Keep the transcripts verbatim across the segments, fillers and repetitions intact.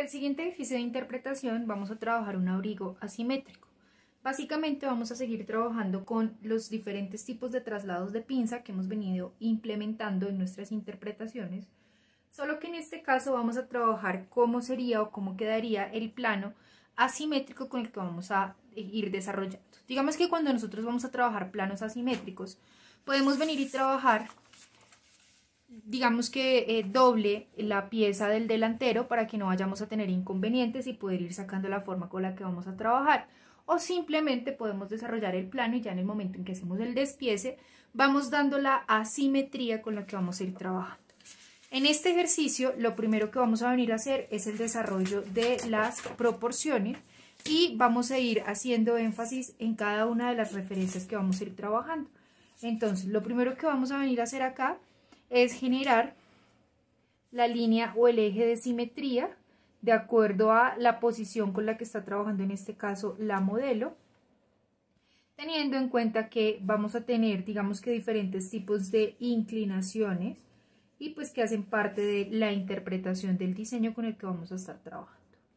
el siguiente ejercicio de interpretación vamos a trabajar un abrigo asimétrico. Básicamente vamos a seguir trabajando con los diferentes tipos de traslados de pinza que hemos venido implementando en nuestras interpretaciones, solo que en este caso vamos a trabajar cómo sería o cómo quedaría el plano asimétrico con el que vamos a ir desarrollando. Digamos que cuando nosotros vamos a trabajar planos asimétricos, podemos venir y trabajar, digamos que eh, doble la pieza del delantero para que no vayamos a tener inconvenientes y poder ir sacando la forma con la que vamos a trabajar. O simplemente podemos desarrollar el plano y ya en el momento en que hacemos el despiece, vamos dando la asimetría con la que vamos a ir trabajando. En este ejercicio, lo primero que vamos a venir a hacer es el desarrollo de las proporciones y vamos a ir haciendo énfasis en cada una de las referencias que vamos a ir trabajando. Entonces, lo primero que vamos a venir a hacer acá es generar la línea o el eje de simetría de acuerdo a la posición con la que está trabajando en este caso la modelo, teniendo en cuenta que vamos a tener, digamos que diferentes tipos de inclinaciones y pues que hacen parte de la interpretación del diseño con el que vamos a estar trabajando.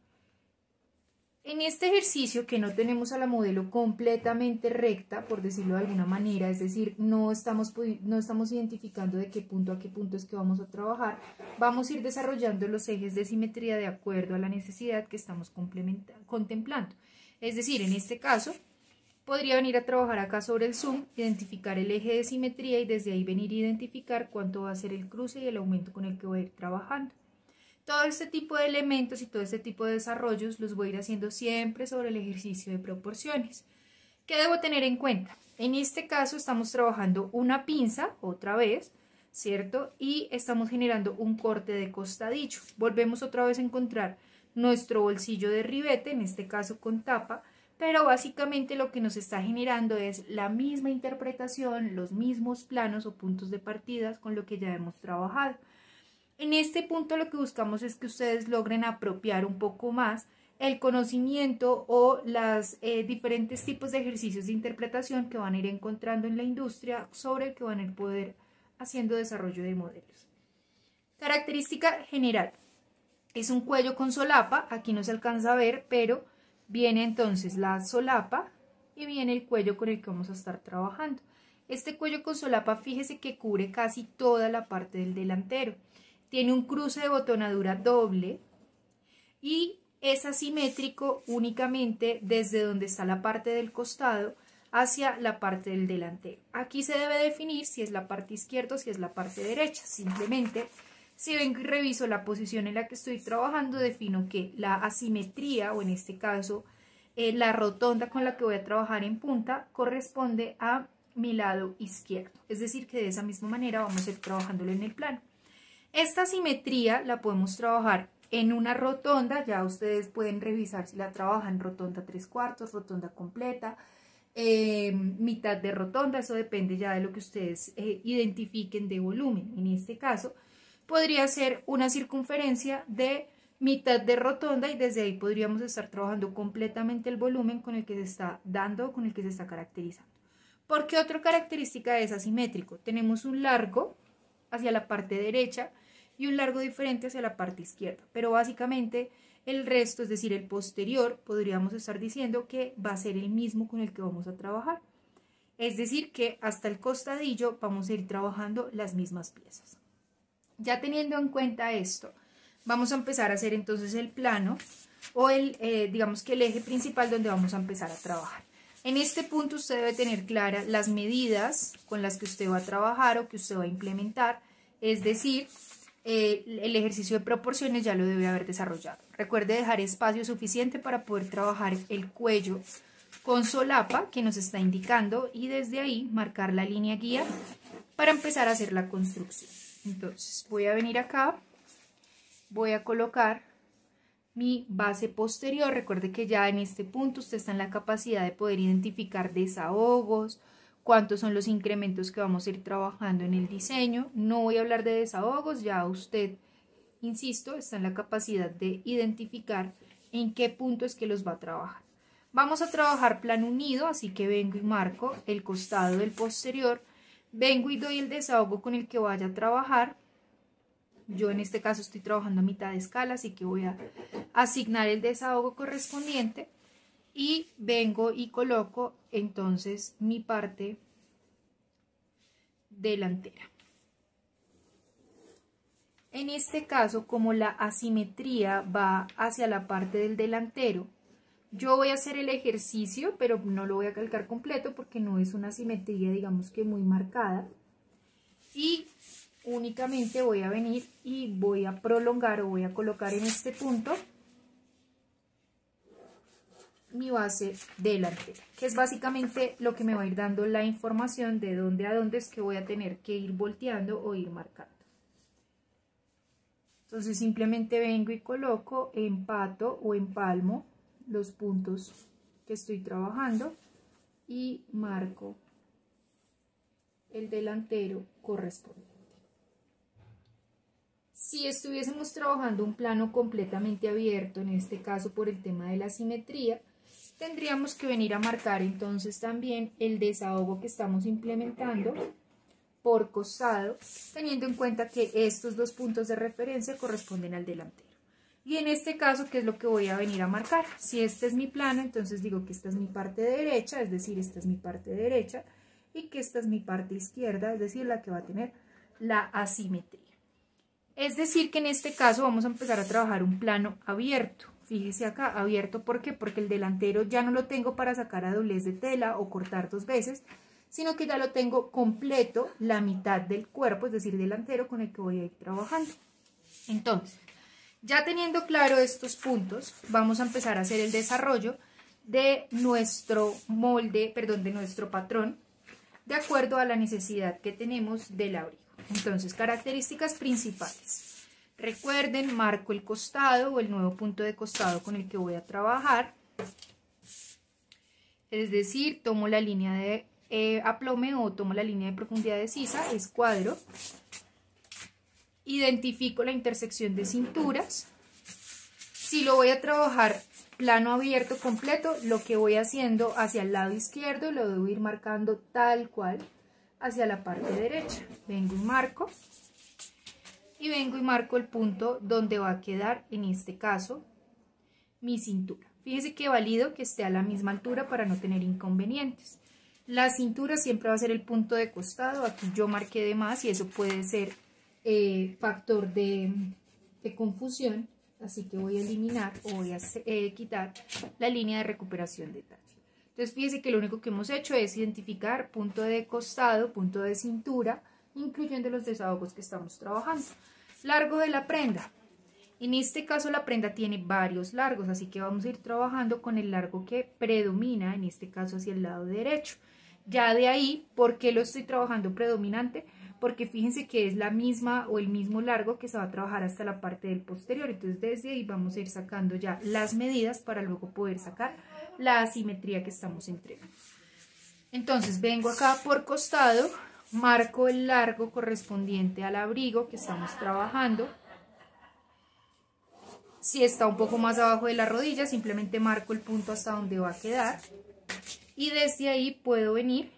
En este ejercicio que no tenemos a la modelo completamente recta, por decirlo de alguna manera, es decir, no estamos, no estamos identificando de qué punto a qué punto es que vamos a trabajar, vamos a ir desarrollando los ejes de simetría de acuerdo a la necesidad que estamos contemplando. Es decir, en este caso, podría venir a trabajar acá sobre el zoom, identificar el eje de simetría y desde ahí venir a identificar cuánto va a ser el cruce y el aumento con el que voy a ir trabajando. Todo este tipo de elementos y todo este tipo de desarrollos los voy a ir haciendo siempre sobre el ejercicio de proporciones. ¿Qué debo tener en cuenta? En este caso estamos trabajando una pinza, otra vez, ¿cierto? Y estamos generando un corte de costadillo. Volvemos otra vez a encontrar nuestro bolsillo de ribete, en este caso con tapa, pero básicamente lo que nos está generando es la misma interpretación, los mismos planos o puntos de partida con lo que ya hemos trabajado. En este punto lo que buscamos es que ustedes logren apropiar un poco más el conocimiento o los eh, diferentes tipos de ejercicios de interpretación que van a ir encontrando en la industria sobre el que van a ir poder haciendo desarrollo de modelos. Característica general. Es un cuello con solapa, aquí no se alcanza a ver, pero viene entonces la solapa y viene el cuello con el que vamos a estar trabajando. Este cuello con solapa, fíjese que cubre casi toda la parte del delantero. Tiene un cruce de botonadura doble y es asimétrico únicamente desde donde está la parte del costado hacia la parte del delantero. Aquí se debe definir si es la parte izquierda o si es la parte derecha. Simplemente, si ven y reviso la posición en la que estoy trabajando, defino que la asimetría, o en este caso eh, la rotonda con la que voy a trabajar en punta, corresponde a mi lado izquierdo. Es decir, que de esa misma manera vamos a ir trabajándolo en el plano. Esta simetría la podemos trabajar en una rotonda, ya ustedes pueden revisar si la trabajan rotonda tres cuartos, rotonda completa, eh, mitad de rotonda, eso depende ya de lo que ustedes eh, identifiquen de volumen. En este caso podría ser una circunferencia de mitad de rotonda y desde ahí podríamos estar trabajando completamente el volumen con el que se está dando, con el que se está caracterizando. ¿Por qué otra característica es asimétrico? Tenemos un largo hacia la parte derecha y un largo diferente hacia la parte izquierda, pero básicamente el resto, es decir, el posterior, podríamos estar diciendo que va a ser el mismo con el que vamos a trabajar, es decir, que hasta el costadillo vamos a ir trabajando las mismas piezas. Ya teniendo en cuenta esto, vamos a empezar a hacer entonces el plano o el, eh, digamos que el eje principal donde vamos a empezar a trabajar. En este punto usted debe tener claras las medidas con las que usted va a trabajar o que usted va a implementar, es decir, eh, el ejercicio de proporciones ya lo debe haber desarrollado. Recuerde dejar espacio suficiente para poder trabajar el cuello con solapa que nos está indicando y desde ahí marcar la línea guía para empezar a hacer la construcción. Entonces voy a venir acá, voy a colocar mi base posterior. Recuerde que ya en este punto usted está en la capacidad de poder identificar desahogos, cuántos son los incrementos que vamos a ir trabajando en el diseño. No voy a hablar de desahogos, ya usted, insisto, está en la capacidad de identificar en qué punto es que los va a trabajar. Vamos a trabajar plano unido, así que vengo y marco el costado del posterior, vengo y doy el desahogo con el que vaya a trabajar. Yo en este caso estoy trabajando a mitad de escala, así que voy a asignar el desahogo correspondiente y vengo y coloco entonces mi parte delantera. En este caso, como la asimetría va hacia la parte del delantero, yo voy a hacer el ejercicio, pero no lo voy a calcar completo porque no es una asimetría, digamos que muy marcada. Y únicamente voy a venir y voy a prolongar o voy a colocar en este punto mi base delantera, que es básicamente lo que me va a ir dando la información de dónde a dónde es que voy a tener que ir volteando o ir marcando. Entonces simplemente vengo y coloco, empato o empalmo los puntos que estoy trabajando y marco el delantero correspondiente. Si estuviésemos trabajando un plano completamente abierto, en este caso por el tema de la simetría, tendríamos que venir a marcar entonces también el desahogo que estamos implementando por costado, teniendo en cuenta que estos dos puntos de referencia corresponden al delantero. Y en este caso, ¿qué es lo que voy a venir a marcar? Si este es mi plano, entonces digo que esta es mi parte derecha, es decir, esta es mi parte derecha, y que esta es mi parte izquierda, es decir, la que va a tener la asimetría. Es decir, que en este caso vamos a empezar a trabajar un plano abierto. Fíjese acá, abierto, ¿por qué? Porque el delantero ya no lo tengo para sacar a doblez de tela o cortar dos veces, sino que ya lo tengo completo, la mitad del cuerpo, es decir, delantero, con el que voy a ir trabajando. Entonces, ya teniendo claro estos puntos, vamos a empezar a hacer el desarrollo de nuestro molde, perdón, de nuestro patrón, de acuerdo a la necesidad que tenemos del abrigo. Entonces, características principales. Recuerden, marco el costado o el nuevo punto de costado con el que voy a trabajar. Es decir, tomo la línea de eh, aplome o tomo la línea de profundidad de sisa, escuadro. Identifico la intersección de cinturas. Si lo voy a trabajar plano abierto completo, lo que voy haciendo hacia el lado izquierdo lo debo ir marcando tal cual hacia la parte derecha. Vengo y marco. Y vengo y marco el punto donde va a quedar, en este caso, mi cintura. Fíjense que valido que esté a la misma altura para no tener inconvenientes. La cintura siempre va a ser el punto de costado. Aquí yo marqué de más y eso puede ser eh, factor de, de confusión. Así que voy a eliminar o voy a eh, quitar la línea de recuperación de talle. Entonces fíjense que lo único que hemos hecho es identificar punto de costado, punto de cintura, incluyendo los desahogos que estamos trabajando. Largo de la prenda. En este caso la prenda tiene varios largos, así que vamos a ir trabajando con el largo que predomina, en este caso hacia el lado derecho. Ya de ahí, ¿por qué lo estoy trabajando predominante? Porque fíjense que es la misma o el mismo largo que se va a trabajar hasta la parte del posterior. Entonces desde ahí vamos a ir sacando ya las medidas para luego poder sacar la asimetría que estamos entregando. Entonces vengo acá por costado, marco el largo correspondiente al abrigo que estamos trabajando. Si está un poco más abajo de la rodilla, simplemente marco el punto hasta donde va a quedar. Y desde ahí puedo venir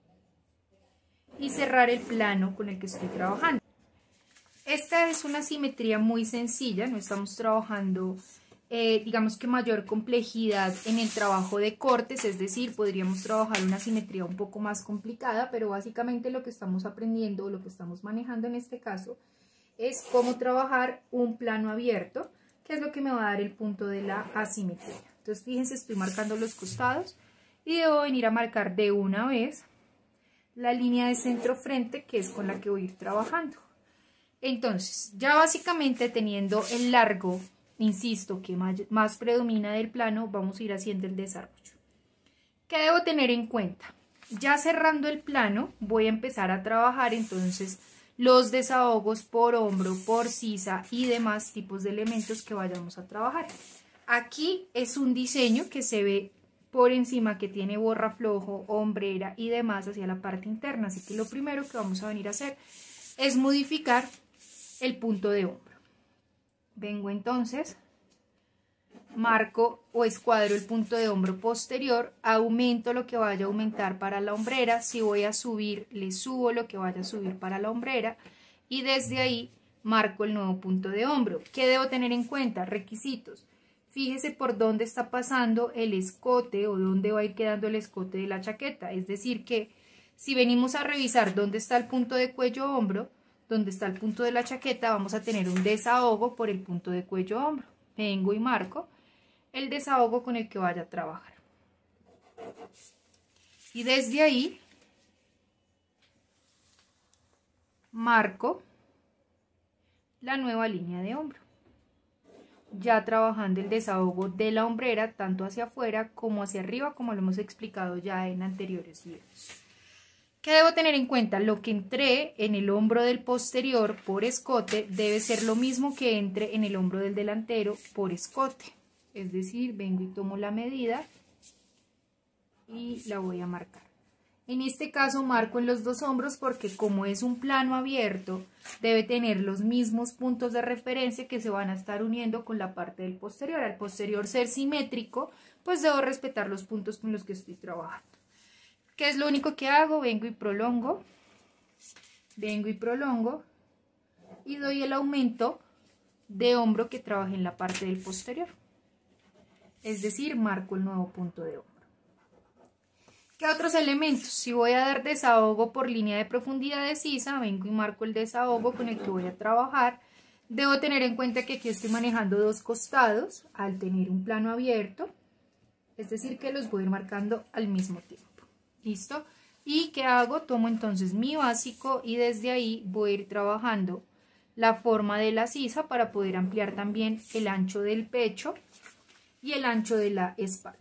y cerrar el plano con el que estoy trabajando. Esta es una simetría muy sencilla, no estamos trabajando, eh, digamos que mayor complejidad en el trabajo de cortes, es decir, podríamos trabajar una simetría un poco más complicada, pero básicamente lo que estamos aprendiendo o lo que estamos manejando en este caso es cómo trabajar un plano abierto, que es lo que me va a dar el punto de la asimetría. Entonces fíjense, estoy marcando los costados y debo venir a marcar de una vez la línea de centro frente, que es con la que voy a ir trabajando. Entonces, ya básicamente teniendo el largo, insisto, que más, más predomina del plano, vamos a ir haciendo el desarrollo. ¿Qué debo tener en cuenta? Ya cerrando el plano, voy a empezar a trabajar entonces los desahogos por hombro, por sisa y demás tipos de elementos que vayamos a trabajar. Aquí es un diseño que se ve por encima, que tiene borraflojo, hombrera y demás hacia la parte interna, así que lo primero que vamos a venir a hacer es modificar el punto de hombro. Vengo entonces, marco o escuadro el punto de hombro posterior, aumento lo que vaya a aumentar para la hombrera, si voy a subir, le subo lo que vaya a subir para la hombrera y desde ahí marco el nuevo punto de hombro. ¿Qué debo tener en cuenta? Requisitos. fíjese por dónde está pasando el escote o dónde va a ir quedando el escote de la chaqueta. Es decir que si venimos a revisar dónde está el punto de cuello-hombro, dónde está el punto de la chaqueta, vamos a tener un desahogo por el punto de cuello-hombro. Vengo y marco el desahogo con el que vaya a trabajar. Y desde ahí marco la nueva línea de hombro, ya trabajando el desahogo de la hombrera tanto hacia afuera como hacia arriba, como lo hemos explicado ya en anteriores videos. ¿Qué debo tener en cuenta? Lo que entré en el hombro del posterior por escote debe ser lo mismo que entre en el hombro del delantero por escote. Es decir, vengo y tomo la medida y la voy a marcar. En este caso marco en los dos hombros porque como es un plano abierto, debe tener los mismos puntos de referencia que se van a estar uniendo con la parte del posterior. Al posterior ser simétrico, pues debo respetar los puntos con los que estoy trabajando. ¿Qué es lo único que hago? Vengo y prolongo, vengo y prolongo y doy el aumento de hombro que trabaje en la parte del posterior. Es decir, marco el nuevo punto de hombro. ¿Qué otros elementos? Si voy a dar desahogo por línea de profundidad de sisa, vengo y marco el desahogo con el que voy a trabajar. Debo tener en cuenta que aquí estoy manejando dos costados al tener un plano abierto, es decir que los voy a ir marcando al mismo tiempo. ¿Listo? ¿Y qué hago? Tomo entonces mi básico y desde ahí voy a ir trabajando la forma de la sisa para poder ampliar también el ancho del pecho y el ancho de la espalda.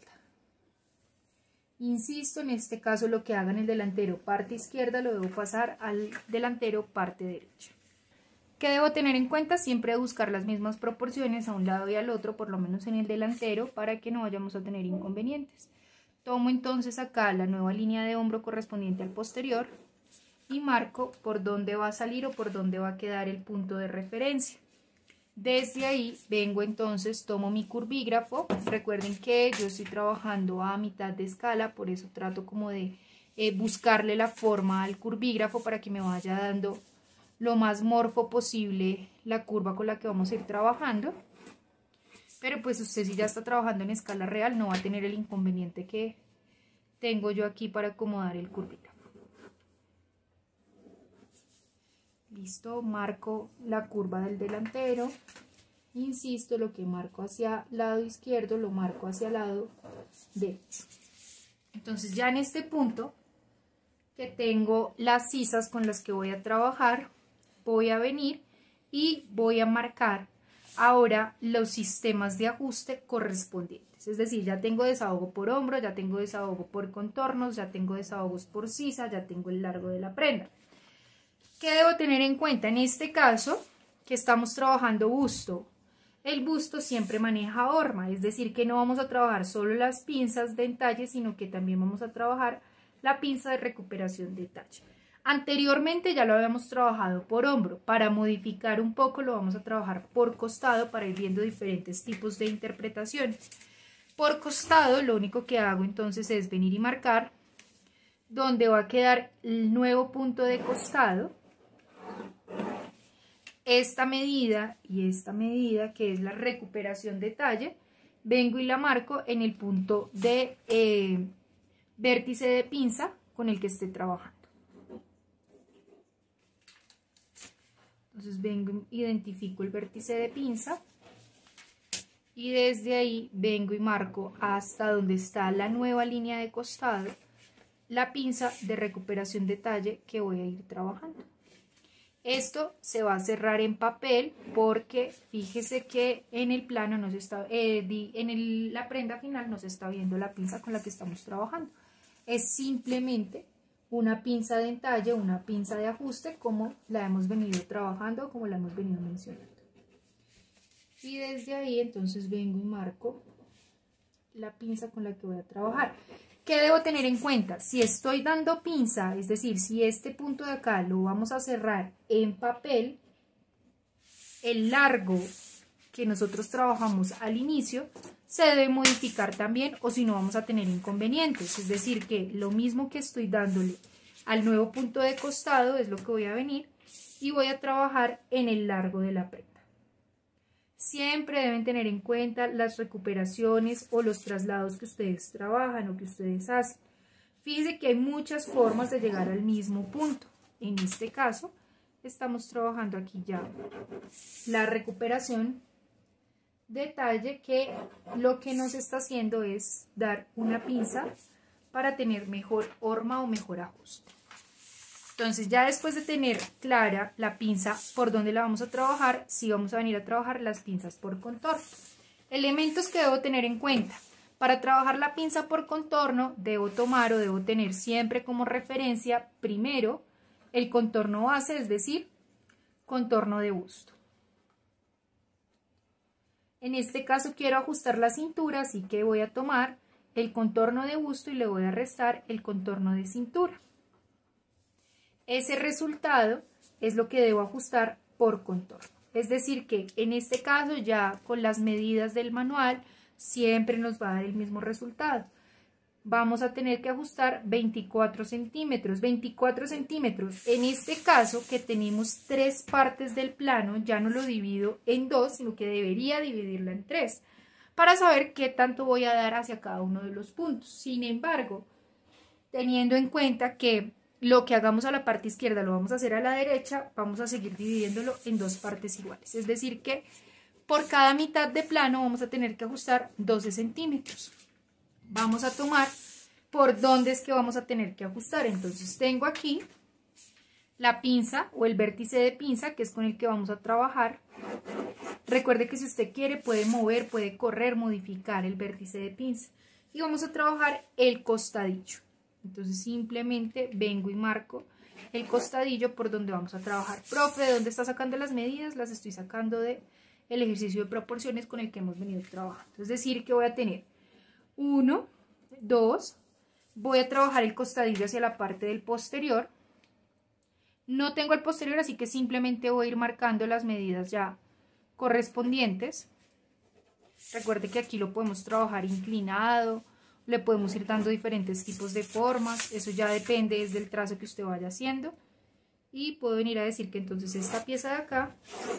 Insisto, en este caso lo que haga en el delantero parte izquierda lo debo pasar al delantero parte derecha. ¿Qué debo tener en cuenta? Siempre buscar las mismas proporciones a un lado y al otro, por lo menos en el delantero, para que no vayamos a tener inconvenientes. Tomo entonces acá la nueva línea de hombro correspondiente al posterior y marco por dónde va a salir o por dónde va a quedar el punto de referencia. Desde ahí vengo entonces, tomo mi curvígrafo. Recuerden que yo estoy trabajando a mitad de escala, por eso trato como de eh, buscarle la forma al curvígrafo para que me vaya dando lo más morfo posible la curva con la que vamos a ir trabajando. Pero pues usted si ya está trabajando en escala real no va a tener el inconveniente que tengo yo aquí para acomodar el curvígrafo. Listo, marco la curva del delantero. Insisto, lo que marco hacia lado izquierdo lo marco hacia lado derecho. Entonces ya en este punto que tengo las sisas con las que voy a trabajar, voy a venir y voy a marcar ahora los sistemas de ajuste correspondientes. Es decir, ya tengo desahogo por hombro, ya tengo desahogo por contornos, ya tengo desahogos por sisa, ya tengo el largo de la prenda. ¿Qué debo tener en cuenta? En este caso, que estamos trabajando busto, el busto siempre maneja horma, es decir, que no vamos a trabajar solo las pinzas de entalle, sino que también vamos a trabajar la pinza de recuperación de talle. Anteriormente ya lo habíamos trabajado por hombro, para modificar un poco lo vamos a trabajar por costado para ir viendo diferentes tipos de interpretaciones. Por costado lo único que hago entonces es venir y marcar donde va a quedar el nuevo punto de costado. Esta medida y esta medida que es la recuperación de talle, vengo y la marco en el punto de eh, vértice de pinza con el que esté trabajando. Entonces vengo, identifico el vértice de pinza y desde ahí vengo y marco hasta donde está la nueva línea de costado, la pinza de recuperación de talle que voy a ir trabajando. Esto se va a cerrar en papel porque fíjese que en el plano no se está, eh, en el, la prenda final no se está viendo la pinza con la que estamos trabajando. Es simplemente una pinza de entalle, una pinza de ajuste como la hemos venido trabajando, como la hemos venido mencionando. Y desde ahí entonces vengo y marco la pinza con la que voy a trabajar. ¿Qué debo tener en cuenta? Si estoy dando pinza, es decir, si este punto de acá lo vamos a cerrar en papel, el largo que nosotros trabajamos al inicio se debe modificar también o si no vamos a tener inconvenientes. Es decir, que lo mismo que estoy dándole al nuevo punto de costado es lo que voy a venir y voy a trabajar en el largo de la prenda. Siempre deben tener en cuenta las recuperaciones o los traslados que ustedes trabajan o que ustedes hacen. Fíjense que hay muchas formas de llegar al mismo punto. En este caso, estamos trabajando aquí ya la recuperación. Detalle que lo que nos está haciendo es dar una pinza para tener mejor horma o mejor ajuste. Entonces ya después de tener clara la pinza por donde la vamos a trabajar, sí vamos a venir a trabajar las pinzas por contorno. Elementos que debo tener en cuenta. Para trabajar la pinza por contorno debo tomar o debo tener siempre como referencia primero el contorno base, es decir, contorno de busto. En este caso quiero ajustar la cintura, así que voy a tomar el contorno de busto y le voy a restar el contorno de cintura. Ese resultado es lo que debo ajustar por contorno. Es decir que en este caso ya con las medidas del manual siempre nos va a dar el mismo resultado. Vamos a tener que ajustar veinticuatro centímetros. veinticuatro centímetros. En este caso que tenemos tres partes del plano, ya no lo divido en dos, sino que debería dividirla en tres, para saber qué tanto voy a dar hacia cada uno de los puntos. Sin embargo, teniendo en cuenta que lo que hagamos a la parte izquierda lo vamos a hacer a la derecha, vamos a seguir dividiéndolo en dos partes iguales. Es decir que por cada mitad de plano vamos a tener que ajustar doce centímetros. Vamos a tomar por dónde es que vamos a tener que ajustar. Entonces tengo aquí la pinza o el vértice de pinza, que es con el que vamos a trabajar. Recuerde que si usted quiere puede mover, puede correr, modificar el vértice de pinza. Y vamos a trabajar el costadillo. Entonces simplemente vengo y marco el costadillo por donde vamos a trabajar. Profe, ¿de dónde está sacando las medidas? Las estoy sacando del ejercicio de proporciones con el que hemos venido trabajando. Es decir, que voy a tener uno, dos, voy a trabajar el costadillo hacia la parte del posterior. No tengo el posterior, así que simplemente voy a ir marcando las medidas ya correspondientes. Recuerde que aquí lo podemos trabajar inclinado, le podemos ir dando diferentes tipos de formas, eso ya depende es del trazo que usted vaya haciendo. Y puedo venir a decir que entonces esta pieza de acá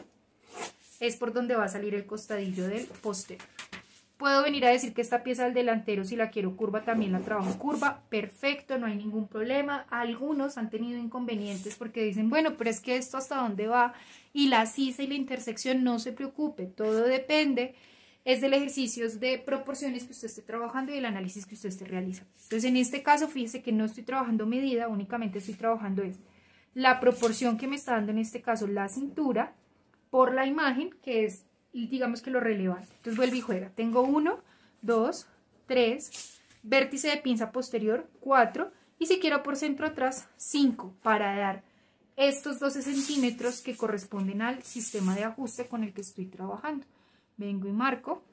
es por donde va a salir el costadillo del posterior. Puedo venir a decir que esta pieza del delantero, si la quiero curva, también la trabajo curva. Perfecto, no hay ningún problema. Algunos han tenido inconvenientes porque dicen, bueno, pero es que esto hasta dónde va y la sisa y la intersección. No se preocupe, todo depende es del ejercicio de proporciones que usted esté trabajando y el análisis que usted esté realizando. Entonces, en este caso, fíjese que no estoy trabajando medida, únicamente estoy trabajando es la proporción que me está dando en este caso la cintura por la imagen, que es, digamos que lo relevante. Entonces, vuelvo y juega. Tengo uno, dos, tres, vértice de pinza posterior, cuatro, y si quiero por centro atrás, cinco, para dar estos doce centímetros que corresponden al sistema de ajuste con el que estoy trabajando. Vengo y marco.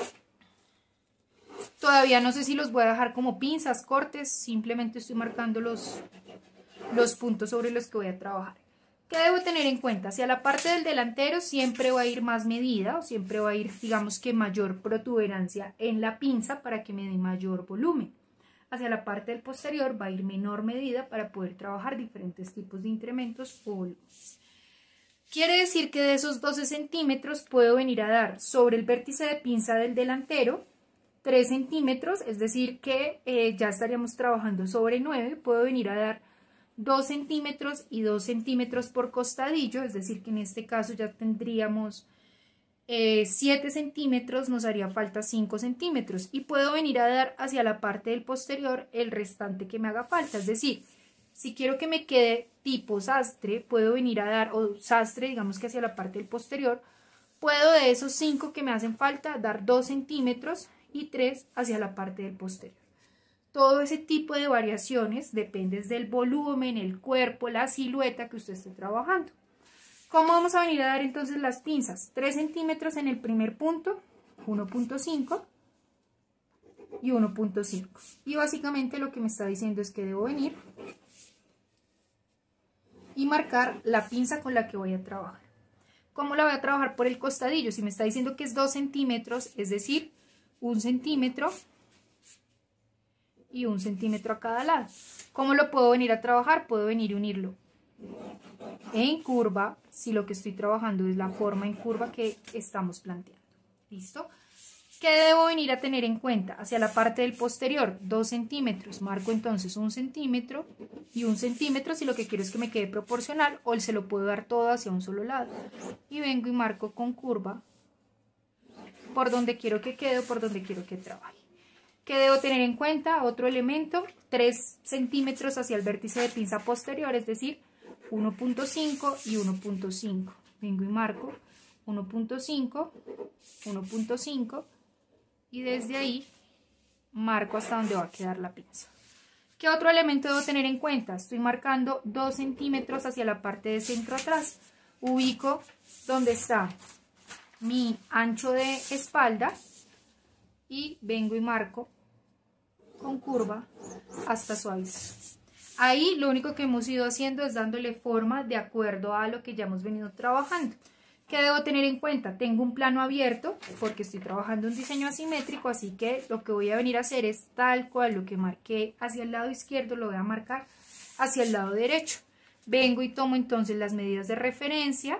Todavía no sé si los voy a dejar como pinzas, cortes, simplemente estoy marcando los, los puntos sobre los que voy a trabajar. ¿Qué debo tener en cuenta? Hacia la parte del delantero siempre va a ir más medida o siempre va a ir, digamos que mayor protuberancia en la pinza para que me dé mayor volumen. Hacia la parte del posterior va a ir menor medida para poder trabajar diferentes tipos de incrementos o volúmenes. Quiere decir que de esos doce centímetros puedo venir a dar sobre el vértice de pinza del delantero tres centímetros, es decir que eh, ya estaríamos trabajando sobre nueve, puedo venir a dar dos centímetros y dos centímetros por costadillo, es decir que en este caso ya tendríamos eh, siete centímetros, nos haría falta cinco centímetros y puedo venir a dar hacia la parte del posterior el restante que me haga falta, es decir, si quiero que me quede tipo sastre, puedo venir a dar, o sastre digamos que hacia la parte del posterior, puedo de esos cinco que me hacen falta dar dos centímetros y tres hacia la parte del posterior. Todo ese tipo de variaciones depende del volumen, el cuerpo, la silueta que usted esté trabajando. ¿Cómo vamos a venir a dar entonces las pinzas? tres centímetros en el primer punto, uno punto cinco y uno punto cinco. Y básicamente lo que me está diciendo es que debo venir y marcar la pinza con la que voy a trabajar. ¿Cómo la voy a trabajar? Por el costadillo. Si me está diciendo que es dos centímetros, es decir, un centímetro y un centímetro a cada lado. ¿Cómo lo puedo venir a trabajar? Puedo venir y unirlo en curva si lo que estoy trabajando es la forma en curva que estamos planteando. ¿Listo? ¿Qué debo venir a tener en cuenta? Hacia la parte del posterior, dos centímetros. Marco entonces un centímetro y un centímetro si lo que quiero es que me quede proporcional, o se lo puedo dar todo hacia un solo lado. Y vengo y marco con curva por donde quiero que quede o por donde quiero que trabaje. ¿Qué debo tener en cuenta? Otro elemento, tres centímetros hacia el vértice de pinza posterior, es decir, uno punto cinco y uno punto cinco. Vengo y marco uno punto cinco, uno punto cinco y desde ahí marco hasta donde va a quedar la pinza. ¿Qué otro elemento debo tener en cuenta? Estoy marcando dos centímetros hacia la parte de centro atrás. Ubico donde está mi ancho de espalda y vengo y marco con curva hasta suavizar. Ahí lo único que hemos ido haciendo es dándole forma de acuerdo a lo que ya hemos venido trabajando. ¿Qué debo tener en cuenta? Tengo un plano abierto porque estoy trabajando un diseño asimétrico, así que lo que voy a venir a hacer es tal cual lo que marqué hacia el lado izquierdo lo voy a marcar hacia el lado derecho. Vengo y tomo entonces las medidas de referencia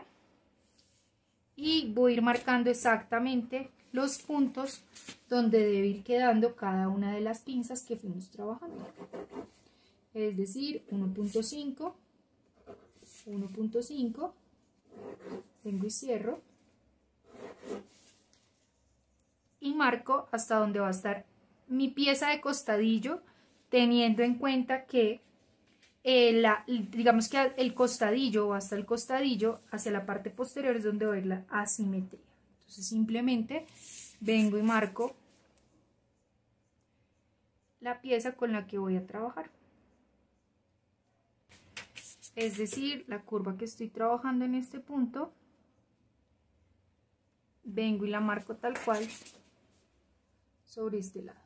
y voy a ir marcando exactamente los puntos donde debe ir quedando cada una de las pinzas que fuimos trabajando. Es decir, uno punto cinco, uno punto cinco, vengo y cierro y marco hasta donde va a estar mi pieza de costadillo, teniendo en cuenta que eh, la, digamos que el costadillo o hasta el costadillo hacia la parte posterior es donde va a ir la asimetría. Entonces simplemente vengo y marco la pieza con la que voy a trabajar. Es decir, la curva que estoy trabajando en este punto, vengo y la marco tal cual sobre este lado.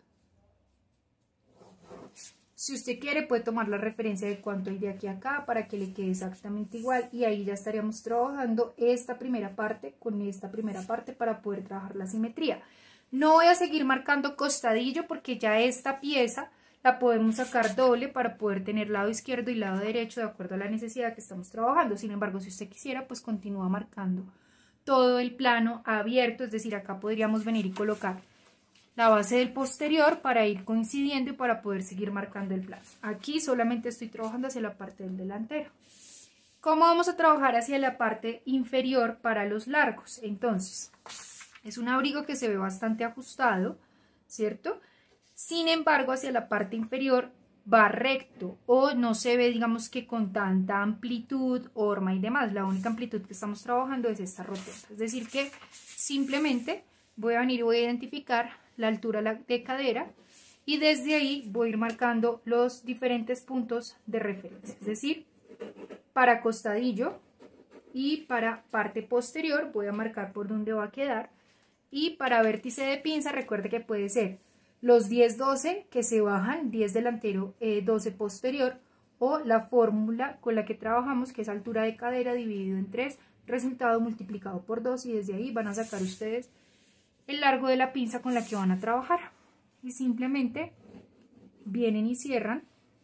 Si usted quiere puede tomar la referencia de cuánto hay de aquí a acá para que le quede exactamente igual y ahí ya estaríamos trabajando esta primera parte con esta primera parte para poder trabajar la simetría. No voy a seguir marcando costadillo porque ya esta pieza la podemos sacar doble para poder tener lado izquierdo y lado derecho de acuerdo a la necesidad que estamos trabajando. Sin embargo, si usted quisiera, pues continúa marcando todo el plano abierto, es decir, acá podríamos venir y colocar la base del posterior para ir coincidiendo y para poder seguir marcando el plano. Aquí solamente estoy trabajando hacia la parte del delantero. ¿Cómo vamos a trabajar hacia la parte inferior para los largos? Entonces, es un abrigo que se ve bastante ajustado, ¿cierto? Sin embargo, hacia la parte inferior va recto o no se ve, digamos que con tanta amplitud, horma y demás. La única amplitud que estamos trabajando es esta rotonda. Es decir que simplemente voy a venir y voy a identificar la altura de cadera y desde ahí voy a ir marcando los diferentes puntos de referencia. Es decir, para costadillo y para parte posterior voy a marcar por dónde va a quedar. Y para vértice de pinza recuerde que puede ser los diez doce que se bajan, diez delantero, eh, doce posterior, o la fórmula con la que trabajamos, que es altura de cadera dividido en tres, resultado multiplicado por dos, y desde ahí van a sacar ustedes el largo de la pinza con la que van a trabajar. Y simplemente vienen y cierran,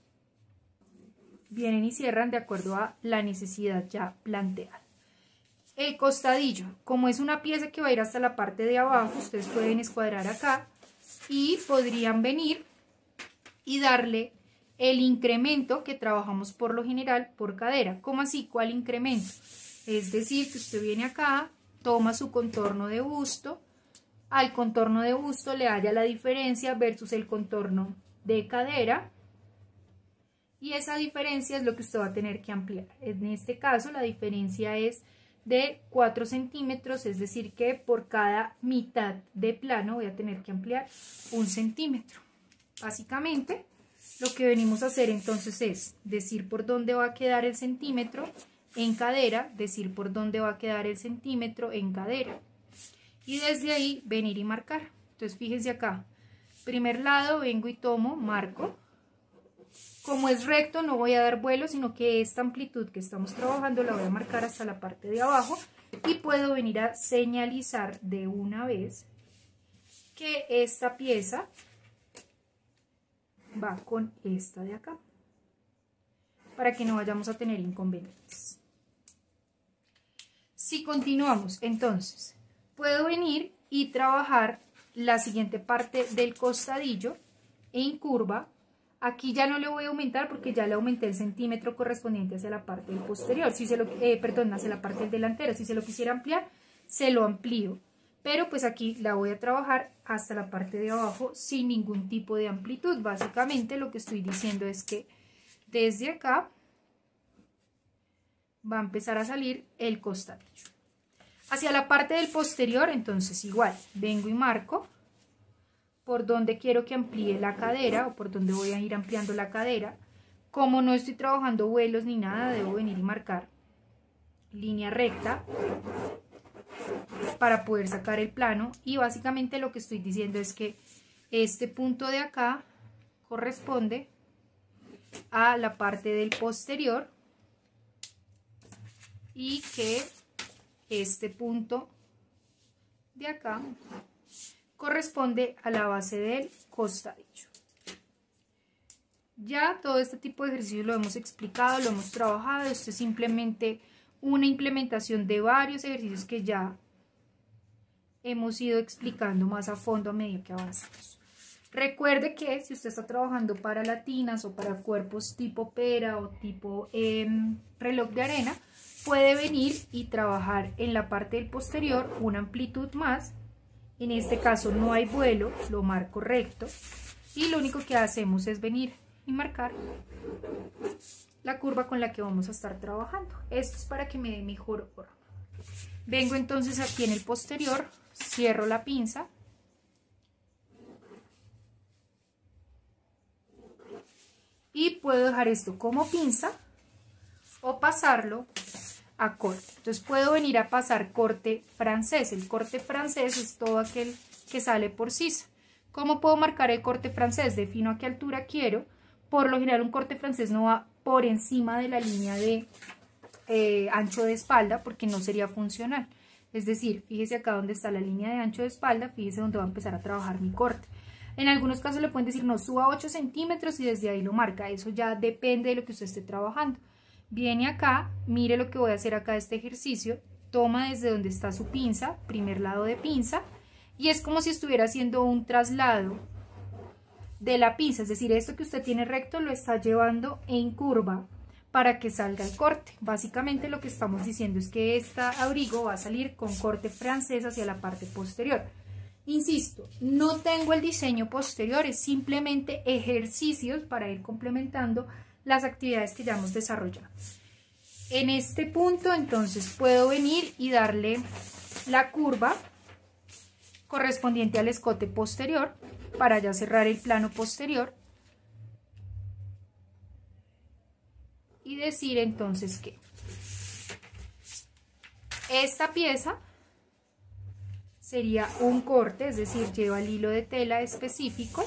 vienen y cierran de acuerdo a la necesidad ya planteada. El costadillo, como es una pieza que va a ir hasta la parte de abajo, ustedes pueden escuadrar acá, y podrían venir y darle el incremento que trabajamos por lo general por cadera. ¿Cómo así? ¿Cuál incremento? Es decir, que usted viene acá, toma su contorno de busto, al contorno de busto le halla la diferencia versus el contorno de cadera y esa diferencia es lo que usted va a tener que ampliar. En este caso la diferencia es de cuatro centímetros, es decir que por cada mitad de plano voy a tener que ampliar un centímetro. Básicamente lo que venimos a hacer entonces es decir por dónde va a quedar el centímetro en cadera, decir por dónde va a quedar el centímetro en cadera y desde ahí venir y marcar. Entonces fíjense acá, primer lado vengo y tomo, marco. Como es recto no voy a dar vuelo, sino que esta amplitud que estamos trabajando la voy a marcar hasta la parte de abajo y puedo venir a señalizar de una vez que esta pieza va con esta de acá. para que no vayamos a tener inconvenientes. Si continuamos, entonces, puedo venir y trabajar la siguiente parte del costadillo en curva. Aquí ya no le voy a aumentar porque ya le aumenté el centímetro correspondiente hacia la parte del posterior, si se lo, eh, perdón, hacia la parte del delantero. Si se lo quisiera ampliar, se lo amplío. Pero pues aquí la voy a trabajar hasta la parte de abajo sin ningún tipo de amplitud. Básicamente lo que estoy diciendo es que desde acá va a empezar a salir el costadillo. Hacia la parte del posterior, entonces igual, vengo y marco por donde quiero que amplíe la cadera o por donde voy a ir ampliando la cadera. Como no estoy trabajando vuelos ni nada, debo venir y marcar línea recta para poder sacar el plano. Y básicamente lo que estoy diciendo es que este punto de acá corresponde a la parte del posterior y que este punto de acá corresponde a la base del costadillo. Ya todo este tipo de ejercicios lo hemos explicado, lo hemos trabajado. Esto es simplemente una implementación de varios ejercicios que ya hemos ido explicando más a fondo a medida que avanzamos. Recuerde que si usted está trabajando para latinas o para cuerpos tipo pera o tipo eh, reloj de arena, puede venir y trabajar en la parte del posterior una amplitud más. En este caso no hay vuelo, lo marco recto y lo único que hacemos es venir y marcar la curva con la que vamos a estar trabajando. Esto es para que me dé mejor forma. Vengo entonces aquí en el posterior, cierro la pinza y puedo dejar esto como pinza o pasarlo a corte. Entonces puedo venir a pasar corte francés. El corte francés es todo aquel que sale por sisa. ¿Cómo puedo marcar el corte francés? Defino a qué altura quiero. Por lo general un corte francés no va por encima de la línea de eh, ancho de espalda porque no sería funcional. Es decir, fíjese acá donde está la línea de ancho de espalda, fíjese donde va a empezar a trabajar mi corte. En algunos casos le pueden decir no, suba ocho centímetros y desde ahí lo marca. Eso ya depende de lo que usted esté trabajando. Viene acá, mire lo que voy a hacer acá de este ejercicio, toma desde donde está su pinza, primer lado de pinza, y es como si estuviera haciendo un traslado de la pinza, es decir, esto que usted tiene recto lo está llevando en curva para que salga el corte. Básicamente lo que estamos diciendo es que este abrigo va a salir con corte francés hacia la parte posterior. Insisto, no tengo el diseño posterior, es simplemente ejercicios para ir complementando las actividades que ya hemos desarrollado. En este punto entonces puedo venir y darle la curva correspondiente al escote posterior para ya cerrar el plano posterior y decir entonces que esta pieza sería un corte, es decir, lleva el hilo de tela específico.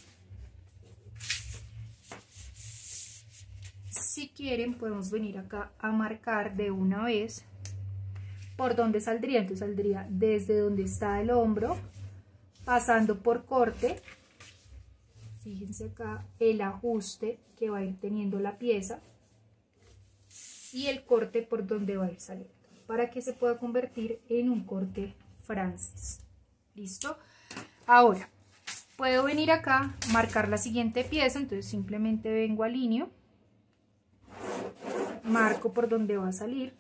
Si quieren podemos venir acá a marcar de una vez por dónde saldría. Entonces saldría desde donde está el hombro, pasando por corte. Fíjense acá el ajuste que va a ir teniendo la pieza y el corte por donde va a ir saliendo para que se pueda convertir en un corte francés. ¿Listo? Ahora puedo venir acá, marcar la siguiente pieza. Entonces simplemente vengo, alineo, marco por donde va a salir,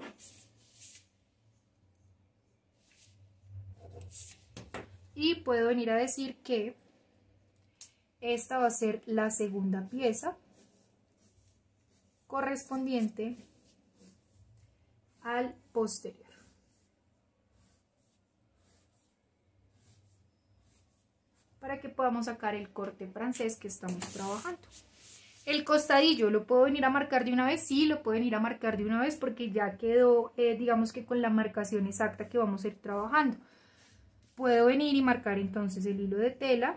y puedo venir a decir que esta va a ser la segunda pieza correspondiente al posterior. Para que podamos sacar el corte francés que estamos trabajando. El costadillo, ¿lo puedo venir a marcar de una vez? Sí, lo puedo venir a marcar de una vez porque ya quedó, eh, digamos que con la marcación exacta que vamos a ir trabajando. Puedo venir y marcar entonces el hilo de tela.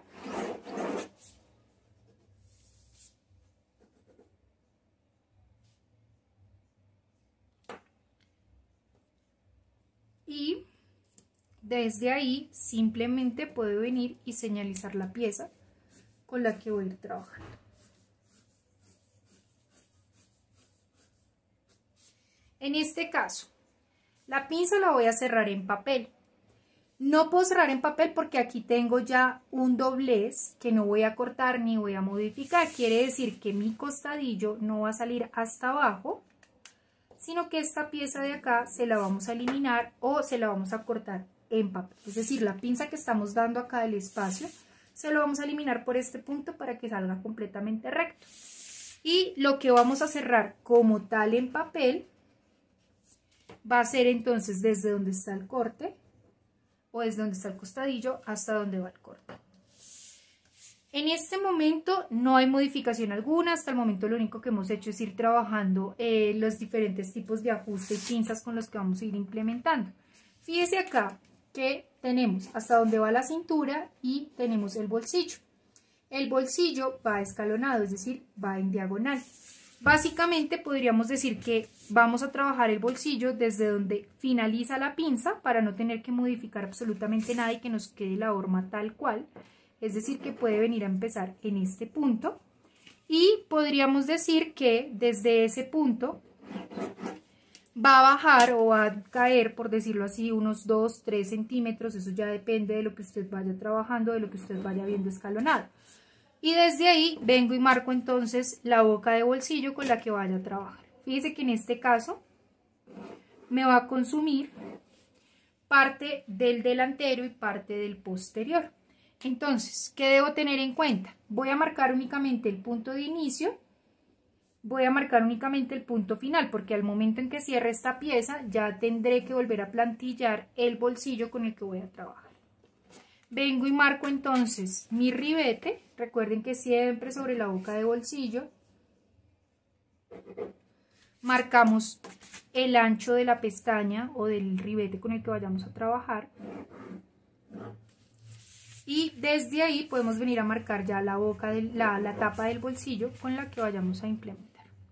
Y desde ahí simplemente puedo venir y señalizar la pieza con la que voy a ir trabajando. En este caso, la pinza la voy a cerrar en papel. No puedo cerrar en papel porque aquí tengo ya un doblez que no voy a cortar ni voy a modificar. Quiere decir que mi costadillo no va a salir hasta abajo, sino que esta pieza de acá se la vamos a eliminar o se la vamos a cortar en papel. Es decir, la pinza que estamos dando acá del espacio se lo vamos a eliminar por este punto para que salga completamente recto. Y lo que vamos a cerrar como tal en papel va a ser entonces desde donde está el corte o desde donde está el costadillo hasta donde va el corte. En este momento no hay modificación alguna. Hasta el momento lo único que hemos hecho es ir trabajando eh, los diferentes tipos de ajuste y pinzas con los que vamos a ir implementando. Fíjese acá que tenemos hasta donde va la cintura y tenemos el bolsillo. El bolsillo va escalonado, es decir, va en diagonal. Básicamente podríamos decir que vamos a trabajar el bolsillo desde donde finaliza la pinza para no tener que modificar absolutamente nada y que nos quede la horma tal cual. Es decir, que puede venir a empezar en este punto. Y podríamos decir que desde ese punto va a bajar o va a caer, por decirlo así, unos dos, tres centímetros. Eso ya depende de lo que usted vaya trabajando, de lo que usted vaya viendo escalonado. Y desde ahí vengo y marco entonces la boca de bolsillo con la que vaya a trabajar. Fíjese que en este caso me va a consumir parte del delantero y parte del posterior. Entonces, ¿qué debo tener en cuenta? Voy a marcar únicamente el punto de inicio, voy a marcar únicamente el punto final, porque al momento en que cierre esta pieza ya tendré que volver a plantillar el bolsillo con el que voy a trabajar. Vengo y marco entonces mi ribete. Recuerden que siempre sobre la boca de bolsillo marcamos el ancho de la pestaña o del ribete con el que vayamos a trabajar. Y desde ahí podemos venir a marcar ya la boca de la, la tapa del bolsillo con la que vayamos a implementar.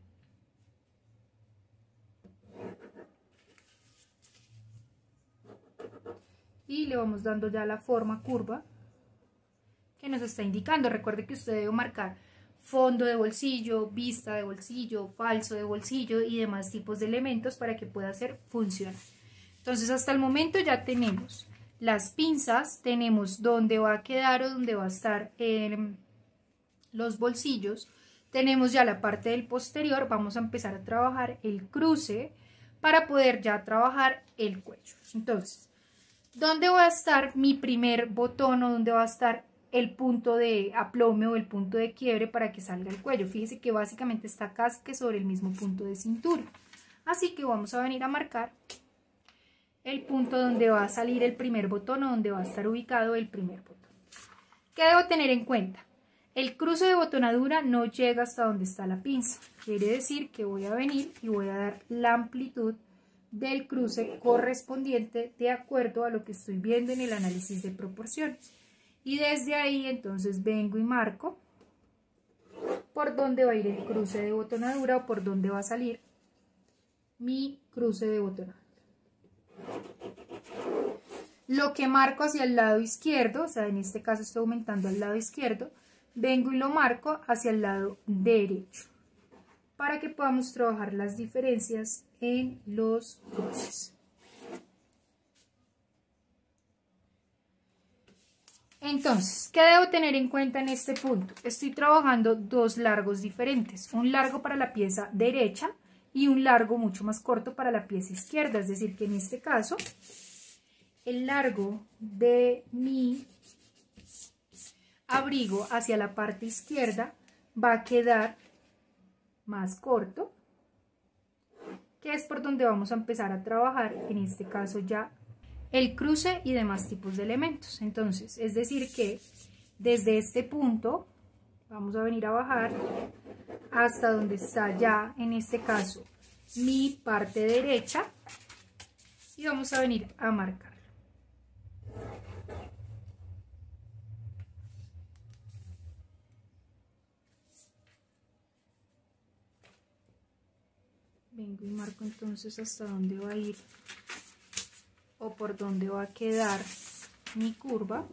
Y le vamos dando ya la forma curva que nos está indicando. Recuerde que usted debe marcar fondo de bolsillo, vista de bolsillo, falso de bolsillo y demás tipos de elementos para que pueda ser funcional. Entonces hasta el momento ya tenemos las pinzas, tenemos dónde va a quedar o dónde va a estar eh, los bolsillos, tenemos ya la parte del posterior. Vamos a empezar a trabajar el cruce para poder ya trabajar el cuello. Entonces, ¿dónde va a estar mi primer botón o dónde va a estar el punto de aplome o el punto de quiebre para que salga el cuello? Fíjese que básicamente está casi que sobre el mismo punto de cintura. Así que vamos a venir a marcar el punto donde va a salir el primer botón o donde va a estar ubicado el primer botón. ¿Qué debo tener en cuenta? El cruce de botonadura no llega hasta donde está la pinza. Quiere decir que voy a venir y voy a dar la amplitud del cruce correspondiente de acuerdo a lo que estoy viendo en el análisis de proporciones. Y desde ahí entonces vengo y marco por dónde va a ir el cruce de botonadura o por dónde va a salir mi cruce de botonadura. Lo que marco hacia el lado izquierdo, o sea, en este caso estoy aumentando al lado izquierdo, vengo y lo marco hacia el lado derecho para que podamos trabajar las diferencias en los cruces. Entonces, ¿qué debo tener en cuenta en este punto? Estoy trabajando dos largos diferentes, un largo para la pieza derecha y un largo mucho más corto para la pieza izquierda, es decir, que en este caso el largo de mi abrigo hacia la parte izquierda va a quedar más corto, que es por donde vamos a empezar a trabajar, en este caso ya el cruce y demás tipos de elementos. Entonces, es decir que desde este punto vamos a venir a bajar hasta donde está ya, en este caso, mi parte derecha y vamos a venir a marcar. Vengo y marco entonces hasta dónde va a ir o por dónde va a quedar mi curva.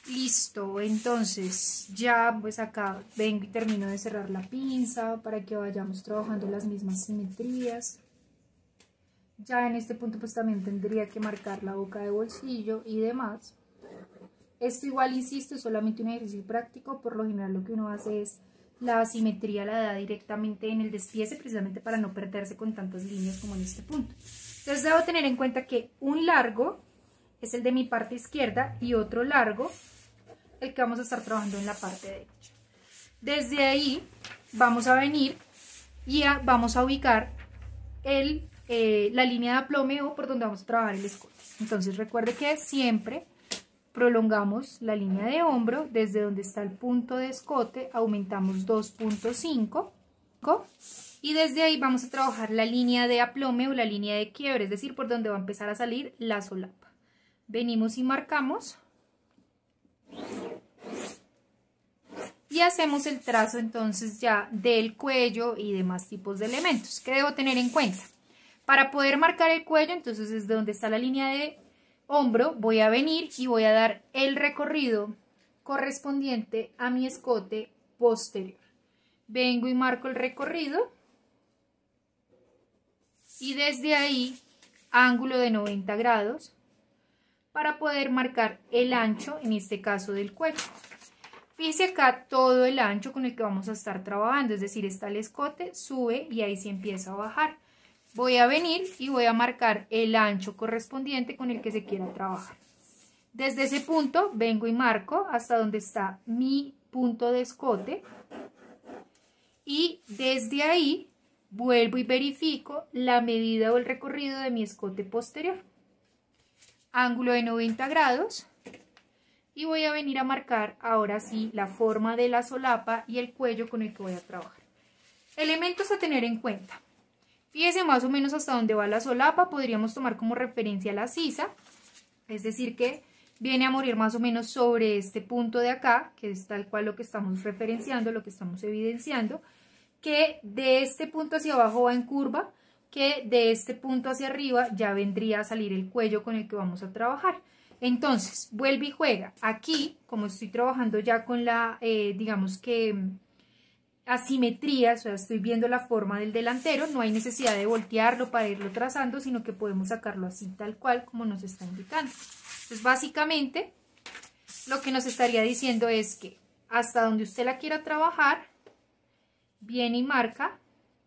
Listo, entonces ya pues acá vengo y termino de cerrar la pinza para que vayamos trabajando las mismas simetrías. Ya en este punto pues también tendría que marcar la boca de bolsillo y demás. Esto igual, insisto, es solamente un ejercicio práctico. Por lo general lo que uno hace es la simetría la da directamente en el despiece, precisamente para no perderse con tantas líneas como en este punto. Entonces debo tener en cuenta que un largo es el de mi parte izquierda y otro largo el que vamos a estar trabajando en la parte derecha. Desde ahí vamos a venir y a, vamos a ubicar el, eh, la línea de aplomeo por donde vamos a trabajar el escote. Entonces recuerde que siempre prolongamos la línea de hombro desde donde está el punto de escote, aumentamos dos punto cinco y desde ahí vamos a trabajar la línea de aplome o la línea de quiebre, es decir, por donde va a empezar a salir la solapa. Venimos y marcamos y hacemos el trazo entonces ya del cuello y demás tipos de elementos. ¿Qué debo tener en cuenta? Para poder marcar el cuello, entonces desde donde está la línea de hombro voy a venir y voy a dar el recorrido correspondiente a mi escote posterior. Vengo y marco el recorrido y desde ahí ángulo de noventa grados para poder marcar el ancho, en este caso del cuello. Fíjese acá todo el ancho con el que vamos a estar trabajando, es decir, está el escote, sube y ahí se empieza a bajar. Voy a venir y voy a marcar el ancho correspondiente con el que se quiera trabajar. Desde ese punto vengo y marco hasta donde está mi punto de escote y desde ahí vuelvo y verifico la medida o el recorrido de mi escote posterior. Ángulo de noventa grados. Y voy a venir a marcar ahora sí la forma de la solapa y el cuello con el que voy a trabajar. Elementos a tener en cuenta. Fíjese más o menos hasta dónde va la solapa, podríamos tomar como referencia la sisa, es decir que viene a morir más o menos sobre este punto de acá, que es tal cual lo que estamos referenciando, lo que estamos evidenciando, que de este punto hacia abajo va en curva, que de este punto hacia arriba ya vendría a salir el cuello con el que vamos a trabajar. Entonces, vuelve y juega. Aquí, como estoy trabajando ya con la, eh, digamos que, asimetría, o sea, estoy viendo la forma del delantero, no hay necesidad de voltearlo para irlo trazando, sino que podemos sacarlo así, tal cual, como nos está indicando. Entonces, básicamente, lo que nos estaría diciendo es que hasta donde usted la quiera trabajar, viene y marca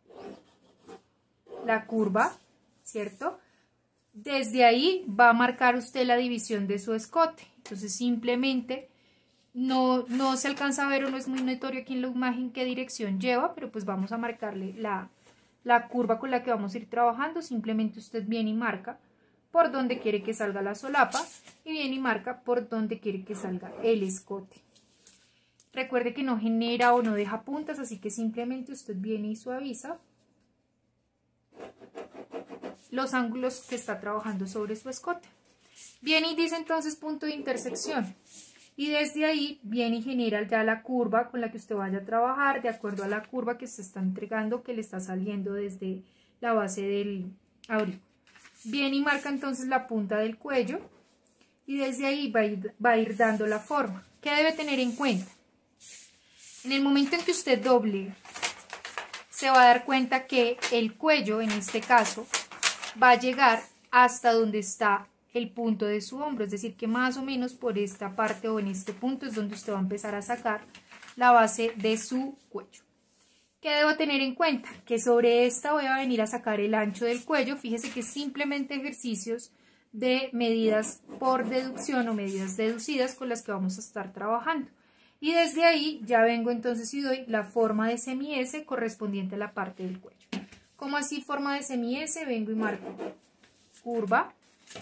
la curva, ¿cierto? Desde ahí va a marcar usted la división de su escote. Entonces simplemente no, no se alcanza a ver o no es muy notorio aquí en la imagen qué dirección lleva, pero pues vamos a marcarle la, la curva con la que vamos a ir trabajando. Simplemente usted viene y marca por donde quiere que salga la solapa y viene y marca por donde quiere que salga el escote. Recuerde que no genera o no deja puntas, así que simplemente usted viene y suaviza los ángulos que está trabajando sobre su escote. Viene y dice entonces punto de intersección y desde ahí viene y genera ya la curva con la que usted vaya a trabajar de acuerdo a la curva que se está entregando, que le está saliendo desde la base del abrigo. Viene y marca entonces la punta del cuello y desde ahí va a ir, va a ir dando la forma. ¿Qué debe tener en cuenta? En el momento en que usted doble, se va a dar cuenta que el cuello, en este caso, va a llegar hasta donde está el punto de su hombro, es decir que más o menos por esta parte o en este punto es donde usted va a empezar a sacar la base de su cuello. ¿Qué debo tener en cuenta? Que sobre esta voy a venir a sacar el ancho del cuello. Fíjese que simplemente ejercicios de medidas por deducción o medidas deducidas con las que vamos a estar trabajando. Y desde ahí ya vengo entonces y doy la forma de semi S correspondiente a la parte del cuello. Como así forma de semi S, vengo y marco curva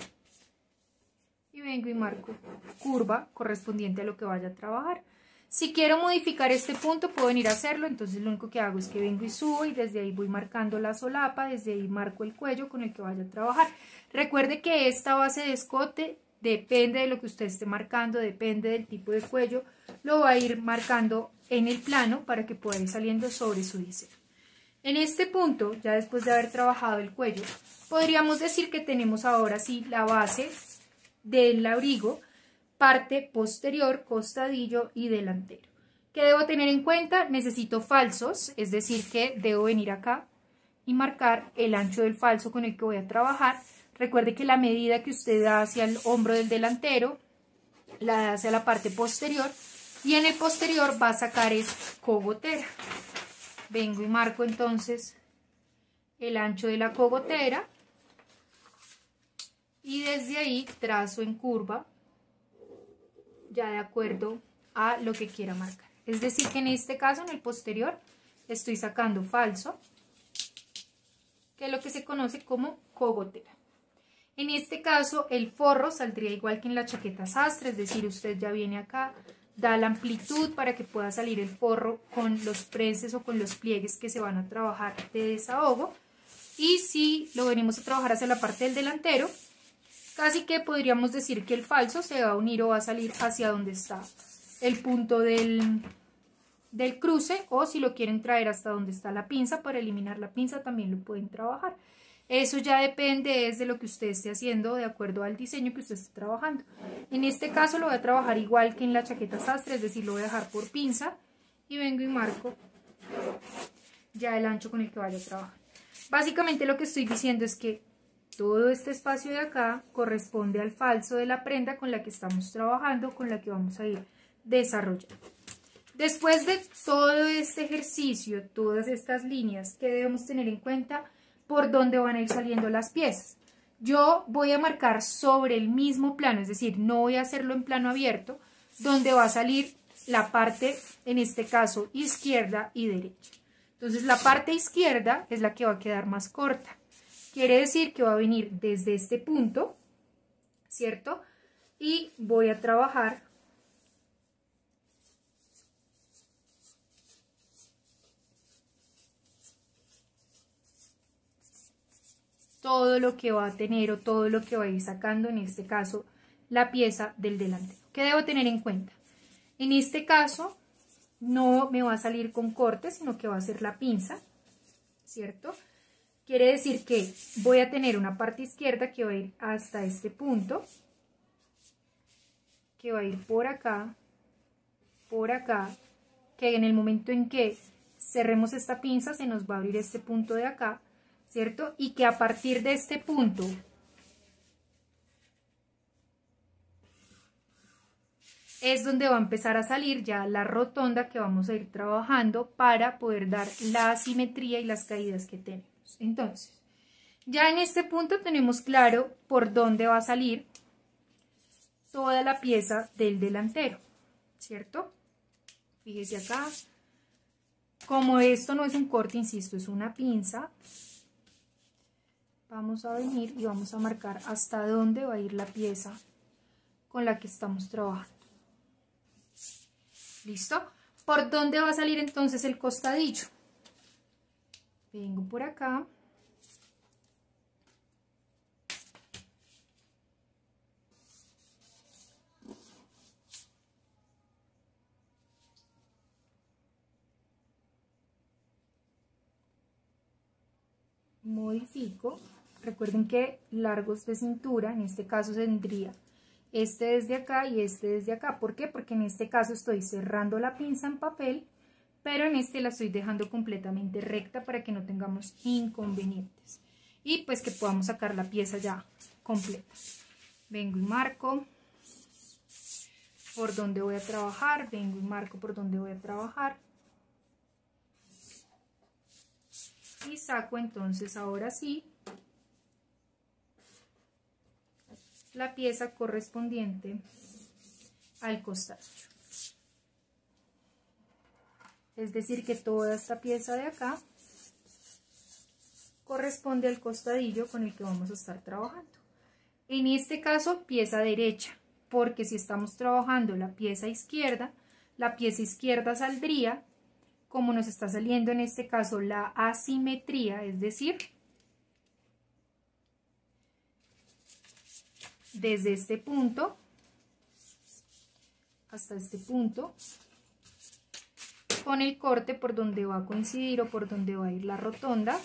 y vengo y marco curva correspondiente a lo que vaya a trabajar. Si quiero modificar este punto puedo venir a hacerlo, entonces lo único que hago es que vengo y subo y desde ahí voy marcando la solapa, desde ahí marco el cuello con el que vaya a trabajar. Recuerde que esta base de escote depende de lo que usted esté marcando, depende del tipo de cuello, lo va a ir marcando en el plano para que pueda ir saliendo sobre su diseño. En este punto, ya después de haber trabajado el cuello, podríamos decir que tenemos ahora sí la base del abrigo parte posterior, costadillo y delantero. ¿Qué debo tener en cuenta? Necesito falsos, es decir que debo venir acá y marcar el ancho del falso con el que voy a trabajar. Recuerde que la medida que usted da hacia el hombro del delantero la da hacia la parte posterior, y en el posterior va a sacar es cogotera. Vengo y marco entonces el ancho de la cogotera y desde ahí trazo en curva ya de acuerdo a lo que quiera marcar. Es decir que en este caso, en el posterior, estoy sacando falso, que es lo que se conoce como cogotera. En este caso, el forro saldría igual que en la chaqueta sastre, es decir, usted ya viene acá, da la amplitud para que pueda salir el forro con los prenses o con los pliegues que se van a trabajar de desahogo. Y si lo venimos a trabajar hacia la parte del delantero, casi que podríamos decir que el falso se va a unir o va a salir hacia donde está el punto del, del cruce, o si lo quieren traer hasta donde está la pinza, para eliminar la pinza también lo pueden trabajar. Eso ya depende es de lo que usted esté haciendo de acuerdo al diseño que usted esté trabajando. En este caso lo voy a trabajar igual que en la chaqueta sastre, es decir, lo voy a dejar por pinza y vengo y marco ya el ancho con el que vaya a trabajar. Básicamente lo que estoy diciendo es que todo este espacio de acá corresponde al falso de la prenda con la que estamos trabajando, con la que vamos a ir desarrollando. Después de todo este ejercicio, todas estas líneas, ¿qué debemos tener en cuenta? Por dónde van a ir saliendo las piezas. Yo voy a marcar sobre el mismo plano, es decir, no voy a hacerlo en plano abierto, donde va a salir la parte, en este caso, izquierda y derecha. Entonces la parte izquierda es la que va a quedar más corta. Quiere decir que va a venir desde este punto, ¿cierto? Y voy a trabajar todo lo que va a tener o todo lo que va a ir sacando, en este caso, la pieza del delantero. ¿Qué debo tener en cuenta? En este caso, no me va a salir con corte, sino que va a ser la pinza, ¿cierto? Quiere decir que voy a tener una parte izquierda que va a ir hasta este punto, que va a ir por acá, por acá, que en el momento en que cerremos esta pinza se nos va a abrir este punto de acá, ¿cierto? Y que a partir de este punto es donde va a empezar a salir ya la rotonda que vamos a ir trabajando para poder dar la simetría y las caídas que tenemos. Entonces, ya en este punto tenemos claro por dónde va a salir toda la pieza del delantero, ¿cierto? Fíjese acá. Como esto no es un corte, insisto, es una pinza, vamos a venir y vamos a marcar hasta dónde va a ir la pieza con la que estamos trabajando. ¿Listo? ¿Por dónde va a salir entonces el costadillo? Vengo por acá. Modifico. Recuerden que largos de cintura, en este caso tendría este desde acá y este desde acá. ¿Por qué? Porque en este caso estoy cerrando la pinza en papel, pero en este la estoy dejando completamente recta para que no tengamos inconvenientes. Y pues que podamos sacar la pieza ya completa. Vengo y marco por donde voy a trabajar, vengo y marco por donde voy a trabajar. Y saco entonces ahora sí la pieza correspondiente al costadillo. Es decir que toda esta pieza de acá corresponde al costadillo con el que vamos a estar trabajando. En este caso, pieza derecha, porque si estamos trabajando la pieza izquierda, la pieza izquierda saldría como nos está saliendo en este caso la asimetría, es decir, desde este punto hasta este punto, con el corte por donde va a coincidir o por donde va a ir la rotonda.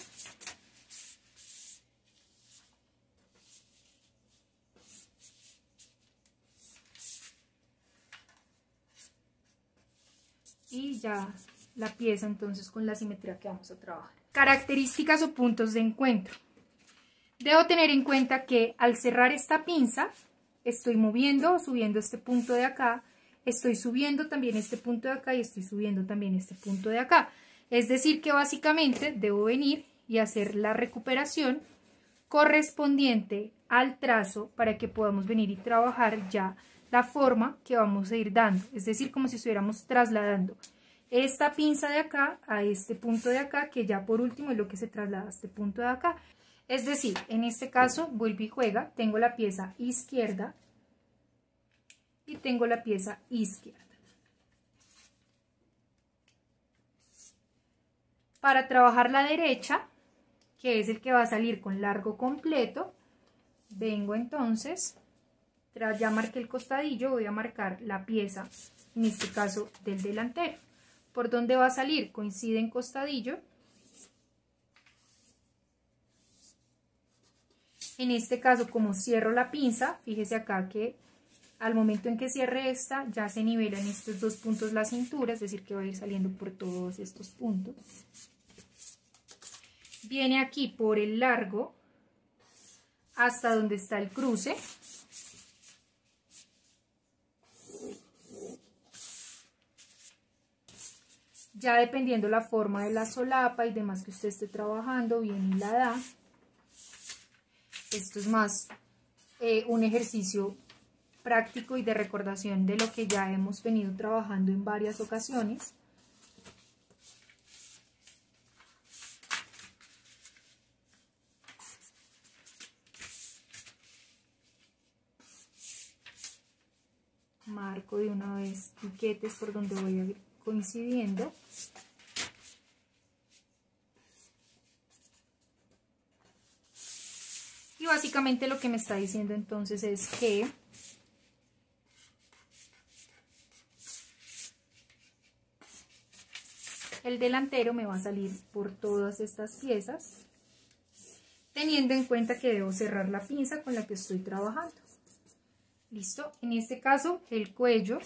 y ya la pieza entonces con la simetría que vamos a trabajar. Características o puntos de encuentro. Debo tener en cuenta que al cerrar esta pinza estoy moviendo o subiendo este punto de acá, estoy subiendo también este punto de acá y estoy subiendo también este punto de acá. Es decir que básicamente debo venir y hacer la recuperación correspondiente al trazo para que podamos venir y trabajar ya la forma que vamos a ir dando. Es decir, como si estuviéramos trasladando esta pinza de acá a este punto de acá, que ya por último es lo que se traslada a este punto de acá. Es decir, en este caso, vuelve y juega, tengo la pieza izquierda y tengo la pieza izquierda. Para trabajar la derecha, que es el que va a salir con largo completo, vengo entonces, tras ya marqué el costadillo, voy a marcar la pieza, en este caso del delantero. ¿Por dónde va a salir? Coincide en costadillo. En este caso, como cierro la pinza, fíjese acá que al momento en que cierre esta, ya se nivela en estos dos puntos la cintura, es decir, que va a ir saliendo por todos estos puntos. Viene aquí por el largo hasta donde está el cruce. Ya dependiendo la forma de la solapa y demás que usted esté trabajando, viene y la da. Esto es más eh, un ejercicio práctico y de recordación de lo que ya hemos venido trabajando en varias ocasiones. Marco de una vez piquetes por donde voy a ir coincidiendo. Y básicamente lo que me está diciendo entonces es que el delantero me va a salir por todas estas piezas, teniendo en cuenta que debo cerrar la pinza con la que estoy trabajando. ¿Listo? En este caso, el cuello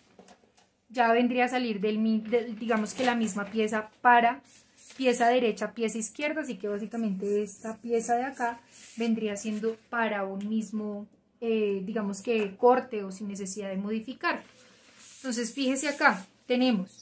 ya vendría a salir del, del, digamos que la misma pieza para pieza derecha, pieza izquierda, así que básicamente esta pieza de acá vendría siendo para un mismo, eh, digamos que corte o sin necesidad de modificar. Entonces, fíjese acá, tenemos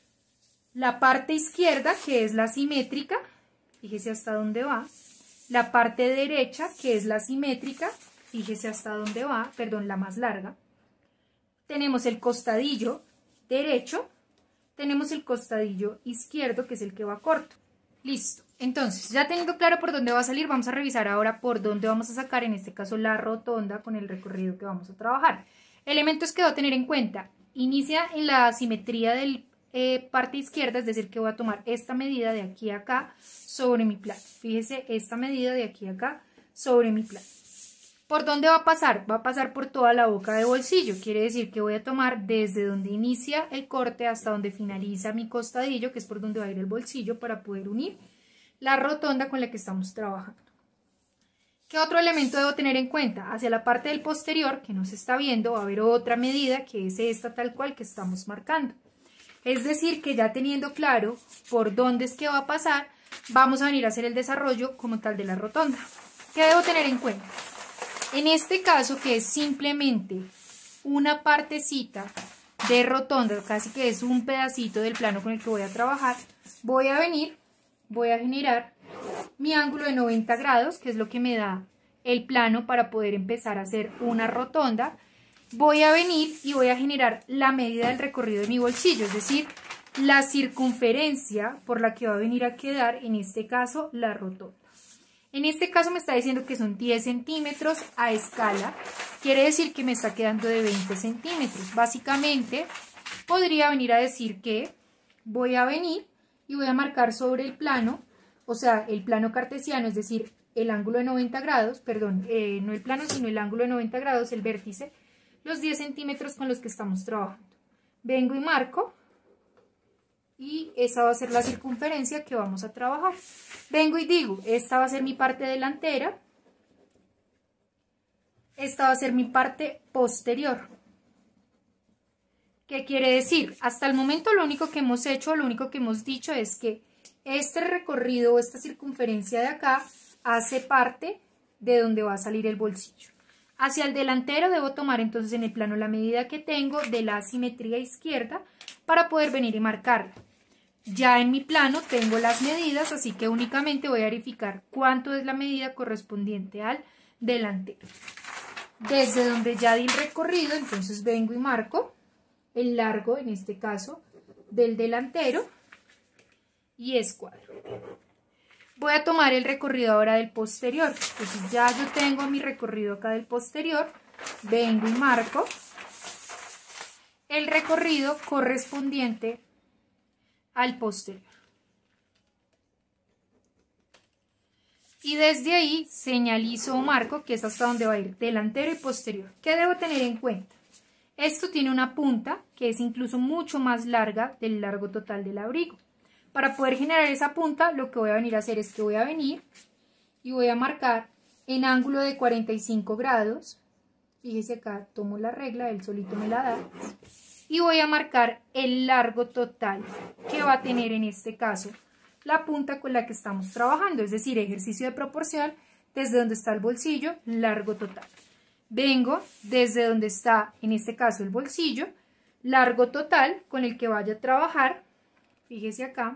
la parte izquierda, que es la simétrica, fíjese hasta dónde va, la parte derecha, que es la simétrica, fíjese hasta dónde va, perdón, la más larga. Tenemos el costadillo derecho, tenemos el costadillo izquierdo, que es el que va corto. Listo. Entonces, ya teniendo claro por dónde va a salir, vamos a revisar ahora por dónde vamos a sacar, en este caso, la rotonda con el recorrido que vamos a trabajar. Elementos que debo tener en cuenta. Inicia en la simetría del eh, parte izquierda, es decir, que voy a tomar esta medida de aquí a acá sobre mi plano. Fíjese, esta medida de aquí a acá sobre mi plano. ¿Por dónde va a pasar? Va a pasar por toda la boca de bolsillo, quiere decir que voy a tomar desde donde inicia el corte hasta donde finaliza mi costadillo, que es por donde va a ir el bolsillo, para poder unir la rotonda con la que estamos trabajando. ¿Qué otro elemento debo tener en cuenta? Hacia la parte del posterior, que no se está viendo, va a haber otra medida, que es esta tal cual que estamos marcando. Es decir, que ya teniendo claro por dónde es que va a pasar, vamos a venir a hacer el desarrollo como tal de la rotonda. ¿Qué debo tener en cuenta? En este caso, que es simplemente una partecita de rotonda, casi que es un pedacito del plano con el que voy a trabajar, voy a venir, voy a generar mi ángulo de noventa grados, que es lo que me da el plano para poder empezar a hacer una rotonda. Voy a venir y voy a generar la medida del recorrido de mi bolsillo, es decir, la circunferencia por la que va a venir a quedar, en este caso, la rotonda. En este caso me está diciendo que son diez centímetros a escala, quiere decir que me está quedando de veinte centímetros. Básicamente podría venir a decir que voy a venir y voy a marcar sobre el plano, o sea, el plano cartesiano, es decir, el ángulo de noventa grados, perdón, eh, no el plano sino el ángulo de noventa grados, el vértice, los diez centímetros con los que estamos trabajando. Vengo y marco. Y esa va a ser la circunferencia que vamos a trabajar. Vengo y digo, esta va a ser mi parte delantera, esta va a ser mi parte posterior. ¿Qué quiere decir? Hasta el momento lo único que hemos hecho, lo único que hemos dicho es que este recorrido o esta circunferencia de acá hace parte de donde va a salir el bolsillo. Hacia el delantero debo tomar entonces en el plano la medida que tengo de la asimetría izquierda para poder venir y marcarla. Ya en mi plano tengo las medidas, así que únicamente voy a verificar cuánto es la medida correspondiente al delantero. Desde donde ya di el recorrido, entonces vengo y marco el largo, en este caso, del delantero y escuadro. Voy a tomar el recorrido ahora del posterior. Entonces ya yo tengo mi recorrido acá del posterior, vengo y marco el recorrido correspondiente al posterior. Y desde ahí señalizo o marco que es hasta donde va a ir delantero y posterior. ¿Qué debo tener en cuenta? Esto tiene una punta que es incluso mucho más larga del largo total del abrigo. Para poder generar esa punta, lo que voy a venir a hacer es que voy a venir y voy a marcar en ángulo de cuarenta y cinco grados. Fíjese acá, tomo la regla, él solito me la da. Y voy a marcar el largo total que va a tener en este caso la punta con la que estamos trabajando. Es decir, ejercicio de proporción, desde donde está el bolsillo, largo total. Vengo desde donde está, en este caso, el bolsillo, largo total con el que vaya a trabajar. Fíjese acá.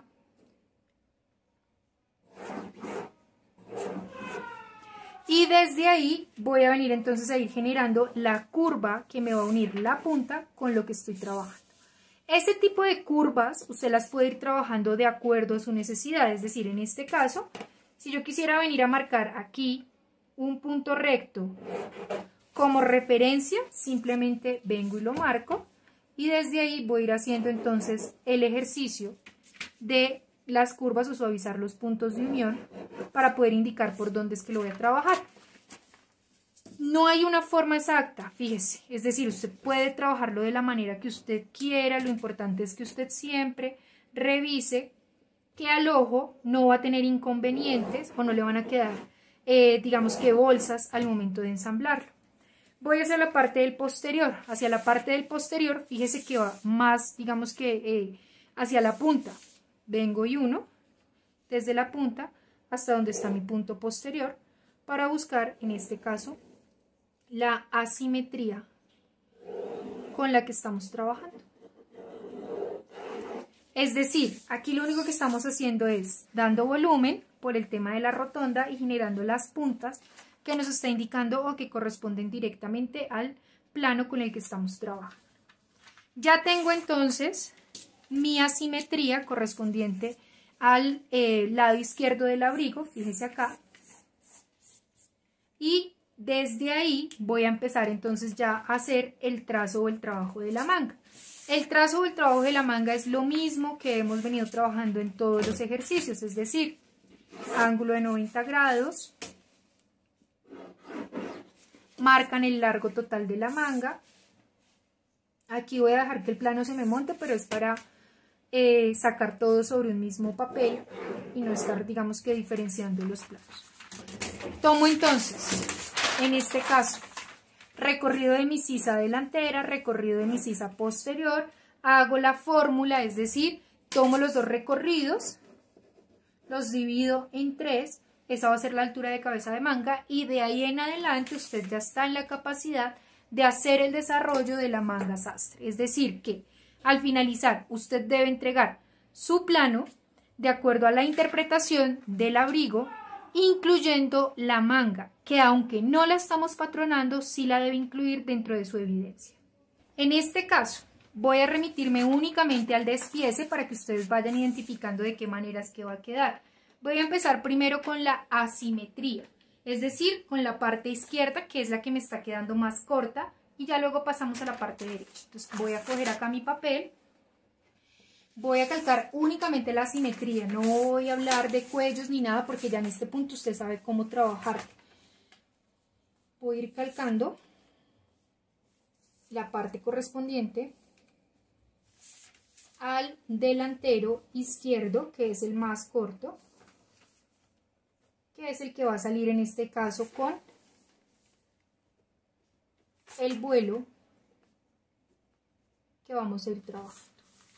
Y desde ahí voy a venir entonces a ir generando la curva que me va a unir la punta con lo que estoy trabajando. Este tipo de curvas usted las puede ir trabajando de acuerdo a su necesidad. Es decir, en este caso, si yo quisiera venir a marcar aquí un punto recto como referencia, simplemente vengo y lo marco. Y desde ahí voy a ir haciendo entonces el ejercicio de las curvas o suavizar los puntos de unión para poder indicar por dónde es que lo voy a trabajar. No hay una forma exacta, fíjese, es decir, usted puede trabajarlo de la manera que usted quiera, lo importante es que usted siempre revise que al ojo no va a tener inconvenientes o no le van a quedar, eh, digamos que bolsas al momento de ensamblarlo. Voy hacia la parte del posterior, hacia la parte del posterior, fíjese que va más, digamos que eh, hacia la punta. Vengo y uno desde la punta hasta donde está mi punto posterior para buscar, en este caso, la asimetría con la que estamos trabajando. Es decir, aquí lo único que estamos haciendo es dando volumen por el tema de la rotonda y generando las puntas que nos está indicando o que corresponden directamente al plano con el que estamos trabajando. Ya tengo entonces mi asimetría correspondiente al eh, lado izquierdo del abrigo, fíjese acá, y desde ahí voy a empezar entonces ya a hacer el trazo o el trabajo de la manga. El trazo o el trabajo de la manga es lo mismo que hemos venido trabajando en todos los ejercicios, es decir, ángulo de noventa grados, marcan el largo total de la manga. Aquí voy a dejar que el plano se me monte, pero es para eh, sacar todo sobre un mismo papel y no estar, digamos que, diferenciando los planos. Tomo entonces, en este caso, recorrido de mi sisa delantera, recorrido de mi sisa posterior, hago la fórmula, es decir, tomo los dos recorridos, los divido en tres, esa va a ser la altura de cabeza de manga y de ahí en adelante usted ya está en la capacidad de hacer el desarrollo de la manga sastre. Es decir, que al finalizar usted debe entregar su plano de acuerdo a la interpretación del abrigo, incluyendo la manga, que aunque no la estamos patronando, sí la debe incluir dentro de su evidencia. En este caso, voy a remitirme únicamente al despiece para que ustedes vayan identificando de qué manera es que va a quedar. Voy a empezar primero con la asimetría, es decir, con la parte izquierda, que es la que me está quedando más corta, y ya luego pasamos a la parte derecha. Entonces voy a coger acá mi papel. Voy a calcar únicamente la asimetría, no voy a hablar de cuellos ni nada porque ya en este punto usted sabe cómo trabajar. Voy a ir calcando la parte correspondiente al delantero izquierdo, que es el más corto, que es el que va a salir en este caso con el vuelo que vamos a ir trabajando.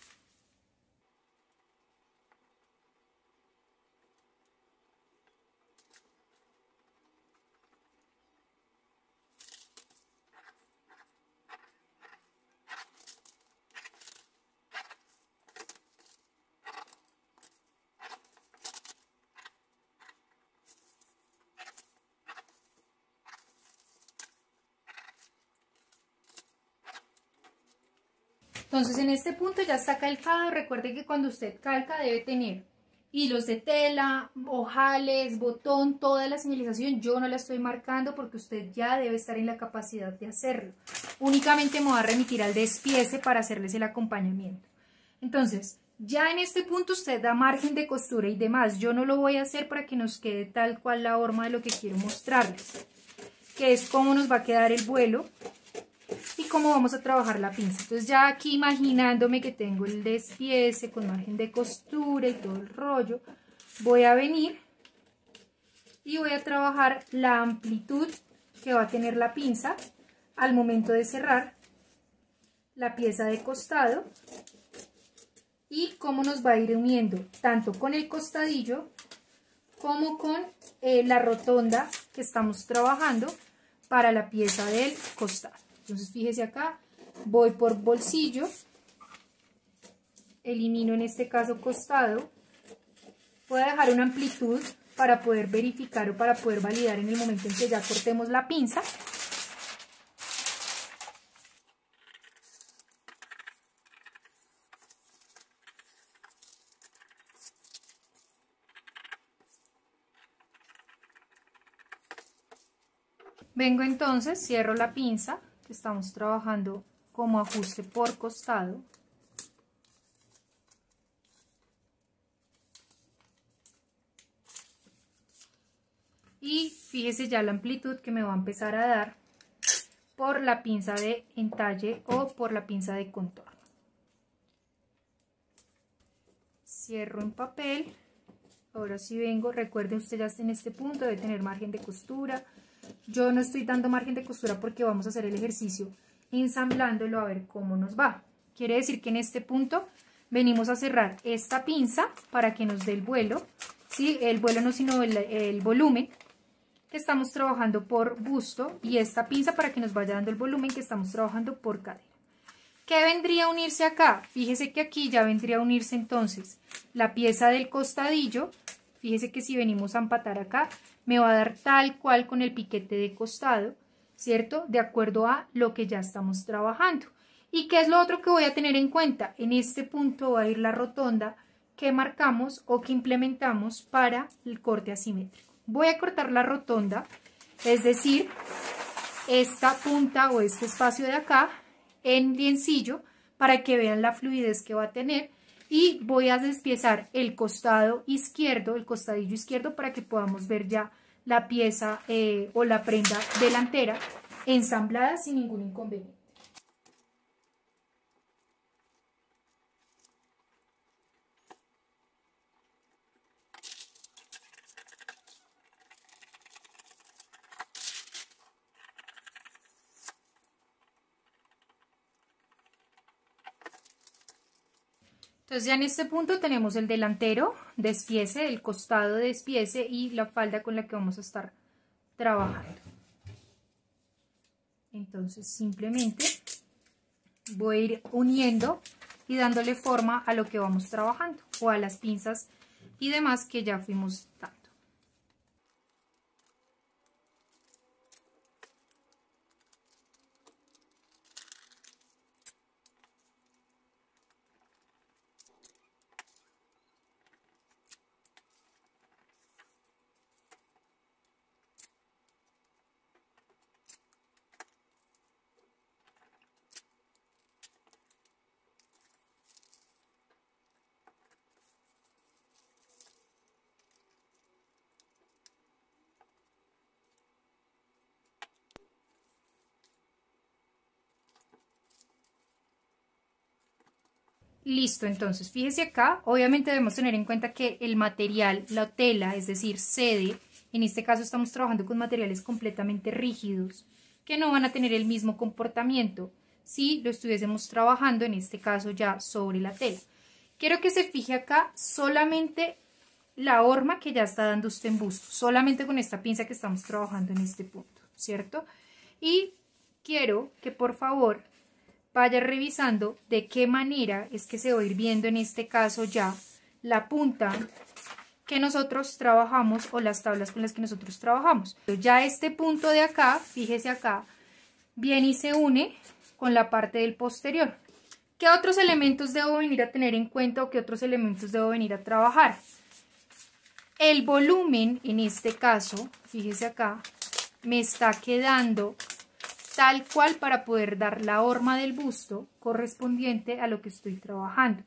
Entonces en este punto ya está calcado. Recuerde que cuando usted calca debe tener hilos de tela, ojales, botón, toda la señalización. Yo no la estoy marcando porque usted ya debe estar en la capacidad de hacerlo. Únicamente me voy a remitir al despiece para hacerles el acompañamiento. Entonces ya en este punto usted da margen de costura y demás. Yo no lo voy a hacer para que nos quede tal cual la horma de lo que quiero mostrarles, que es cómo nos va a quedar el vuelo y cómo vamos a trabajar la pinza. Entonces ya aquí imaginándome que tengo el despiece con margen de costura y todo el rollo, voy a venir y voy a trabajar la amplitud que va a tener la pinza al momento de cerrar la pieza de costado y cómo nos va a ir uniendo tanto con el costadillo como con eh, la rotonda que estamos trabajando para la pieza del costado. Entonces fíjese acá, voy por bolsillo, elimino en este caso costado, voy a dejar una amplitud para poder verificar o para poder validar en el momento en que ya cortemos la pinza. Vengo entonces, cierro la pinza, que estamos trabajando como ajuste por costado. Y fíjese ya la amplitud que me va a empezar a dar por la pinza de entalle o por la pinza de contorno. Cierro en papel. Ahora sí vengo, recuerde usted ya está en este punto, debe tener margen de costura. Yo no estoy dando margen de costura porque vamos a hacer el ejercicio ensamblándolo a ver cómo nos va. Quiere decir que en este punto venimos a cerrar esta pinza para que nos dé el vuelo, ¿sí? El vuelo no, sino el, el volumen que estamos trabajando por busto, y esta pinza para que nos vaya dando el volumen que estamos trabajando por cadera. ¿Qué vendría a unirse acá? Fíjese que aquí ya vendría a unirse entonces la pieza del costadillo. Fíjese que si venimos a empatar acá, me va a dar tal cual con el piquete de costado, ¿cierto? De acuerdo a lo que ya estamos trabajando. ¿Y qué es lo otro que voy a tener en cuenta? En este punto va a ir la rotonda que marcamos o que implementamos para el corte asimétrico. Voy a cortar la rotonda, es decir, esta punta o este espacio de acá en liencillo para que vean la fluidez que va a tener. Y voy a despiezar el costado izquierdo, el costadillo izquierdo, para que podamos ver ya la pieza eh, o la prenda delantera ensamblada sin ningún inconveniente. Entonces ya en este punto tenemos el delantero despiece, el costado despiece y la falda con la que vamos a estar trabajando. Entonces simplemente voy a ir uniendo y dándole forma a lo que vamos trabajando o a las pinzas y demás que ya fuimos dando. Listo, entonces fíjese acá, obviamente debemos tener en cuenta que el material, la tela, es decir, sede, en este caso estamos trabajando con materiales completamente rígidos, que no van a tener el mismo comportamiento. si lo estuviésemos trabajando en este caso ya sobre la tela. Quiero que se fije acá solamente la horma que ya está dando usted en busto, solamente con esta pinza que estamos trabajando en este punto, ¿cierto? Y quiero que por favor vaya revisando de qué manera es que se va a ir viendo en este caso ya la punta que nosotros trabajamos o las tablas con las que nosotros trabajamos. Ya este punto de acá, fíjese acá, viene y se une con la parte del posterior. ¿Qué otros elementos debo venir a tener en cuenta o qué otros elementos debo venir a trabajar? El volumen, en este caso, fíjese acá, me está quedando tal cual para poder dar la horma del busto correspondiente a lo que estoy trabajando.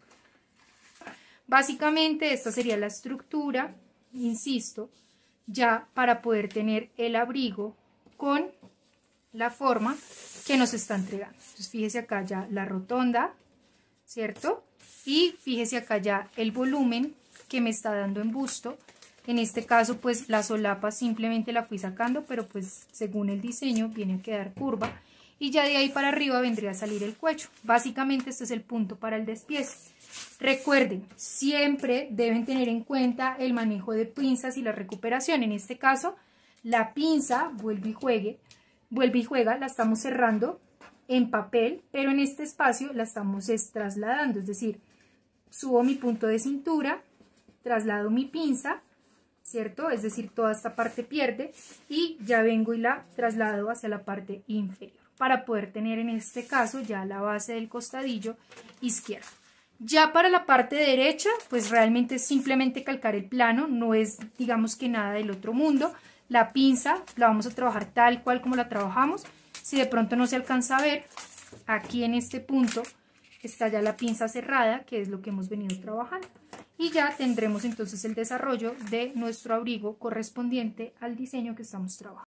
Básicamente esta sería la estructura, insisto, ya para poder tener el abrigo con la forma que nos está entregando. Entonces fíjese acá ya la rotonda, ¿cierto? Y fíjese acá ya el volumen que me está dando en busto. En este caso pues la solapa simplemente la fui sacando, pero pues según el diseño viene a quedar curva. Y ya de ahí para arriba vendría a salir el cuello. Básicamente este es el punto para el despiece. Recuerden, siempre deben tener en cuenta el manejo de pinzas y la recuperación. En este caso, la pinza, vuelve y juegue, vuelve y juega, la estamos cerrando en papel, pero en este espacio la estamos es, trasladando. Es decir, subo mi punto de cintura, traslado mi pinza, ¿cierto? Es decir, toda esta parte pierde y ya vengo y la traslado hacia la parte inferior para poder tener en este caso ya la base del costadillo izquierdo. Ya para la parte derecha, pues realmente es simplemente calcar el plano, no es digamos que nada del otro mundo. La pinza la vamos a trabajar tal cual como la trabajamos. Si de pronto no se alcanza a ver, aquí en este punto está ya la pinza cerrada, que es lo que hemos venido trabajando. Y ya tendremos entonces el desarrollo de nuestro abrigo correspondiente al diseño que estamos trabajando.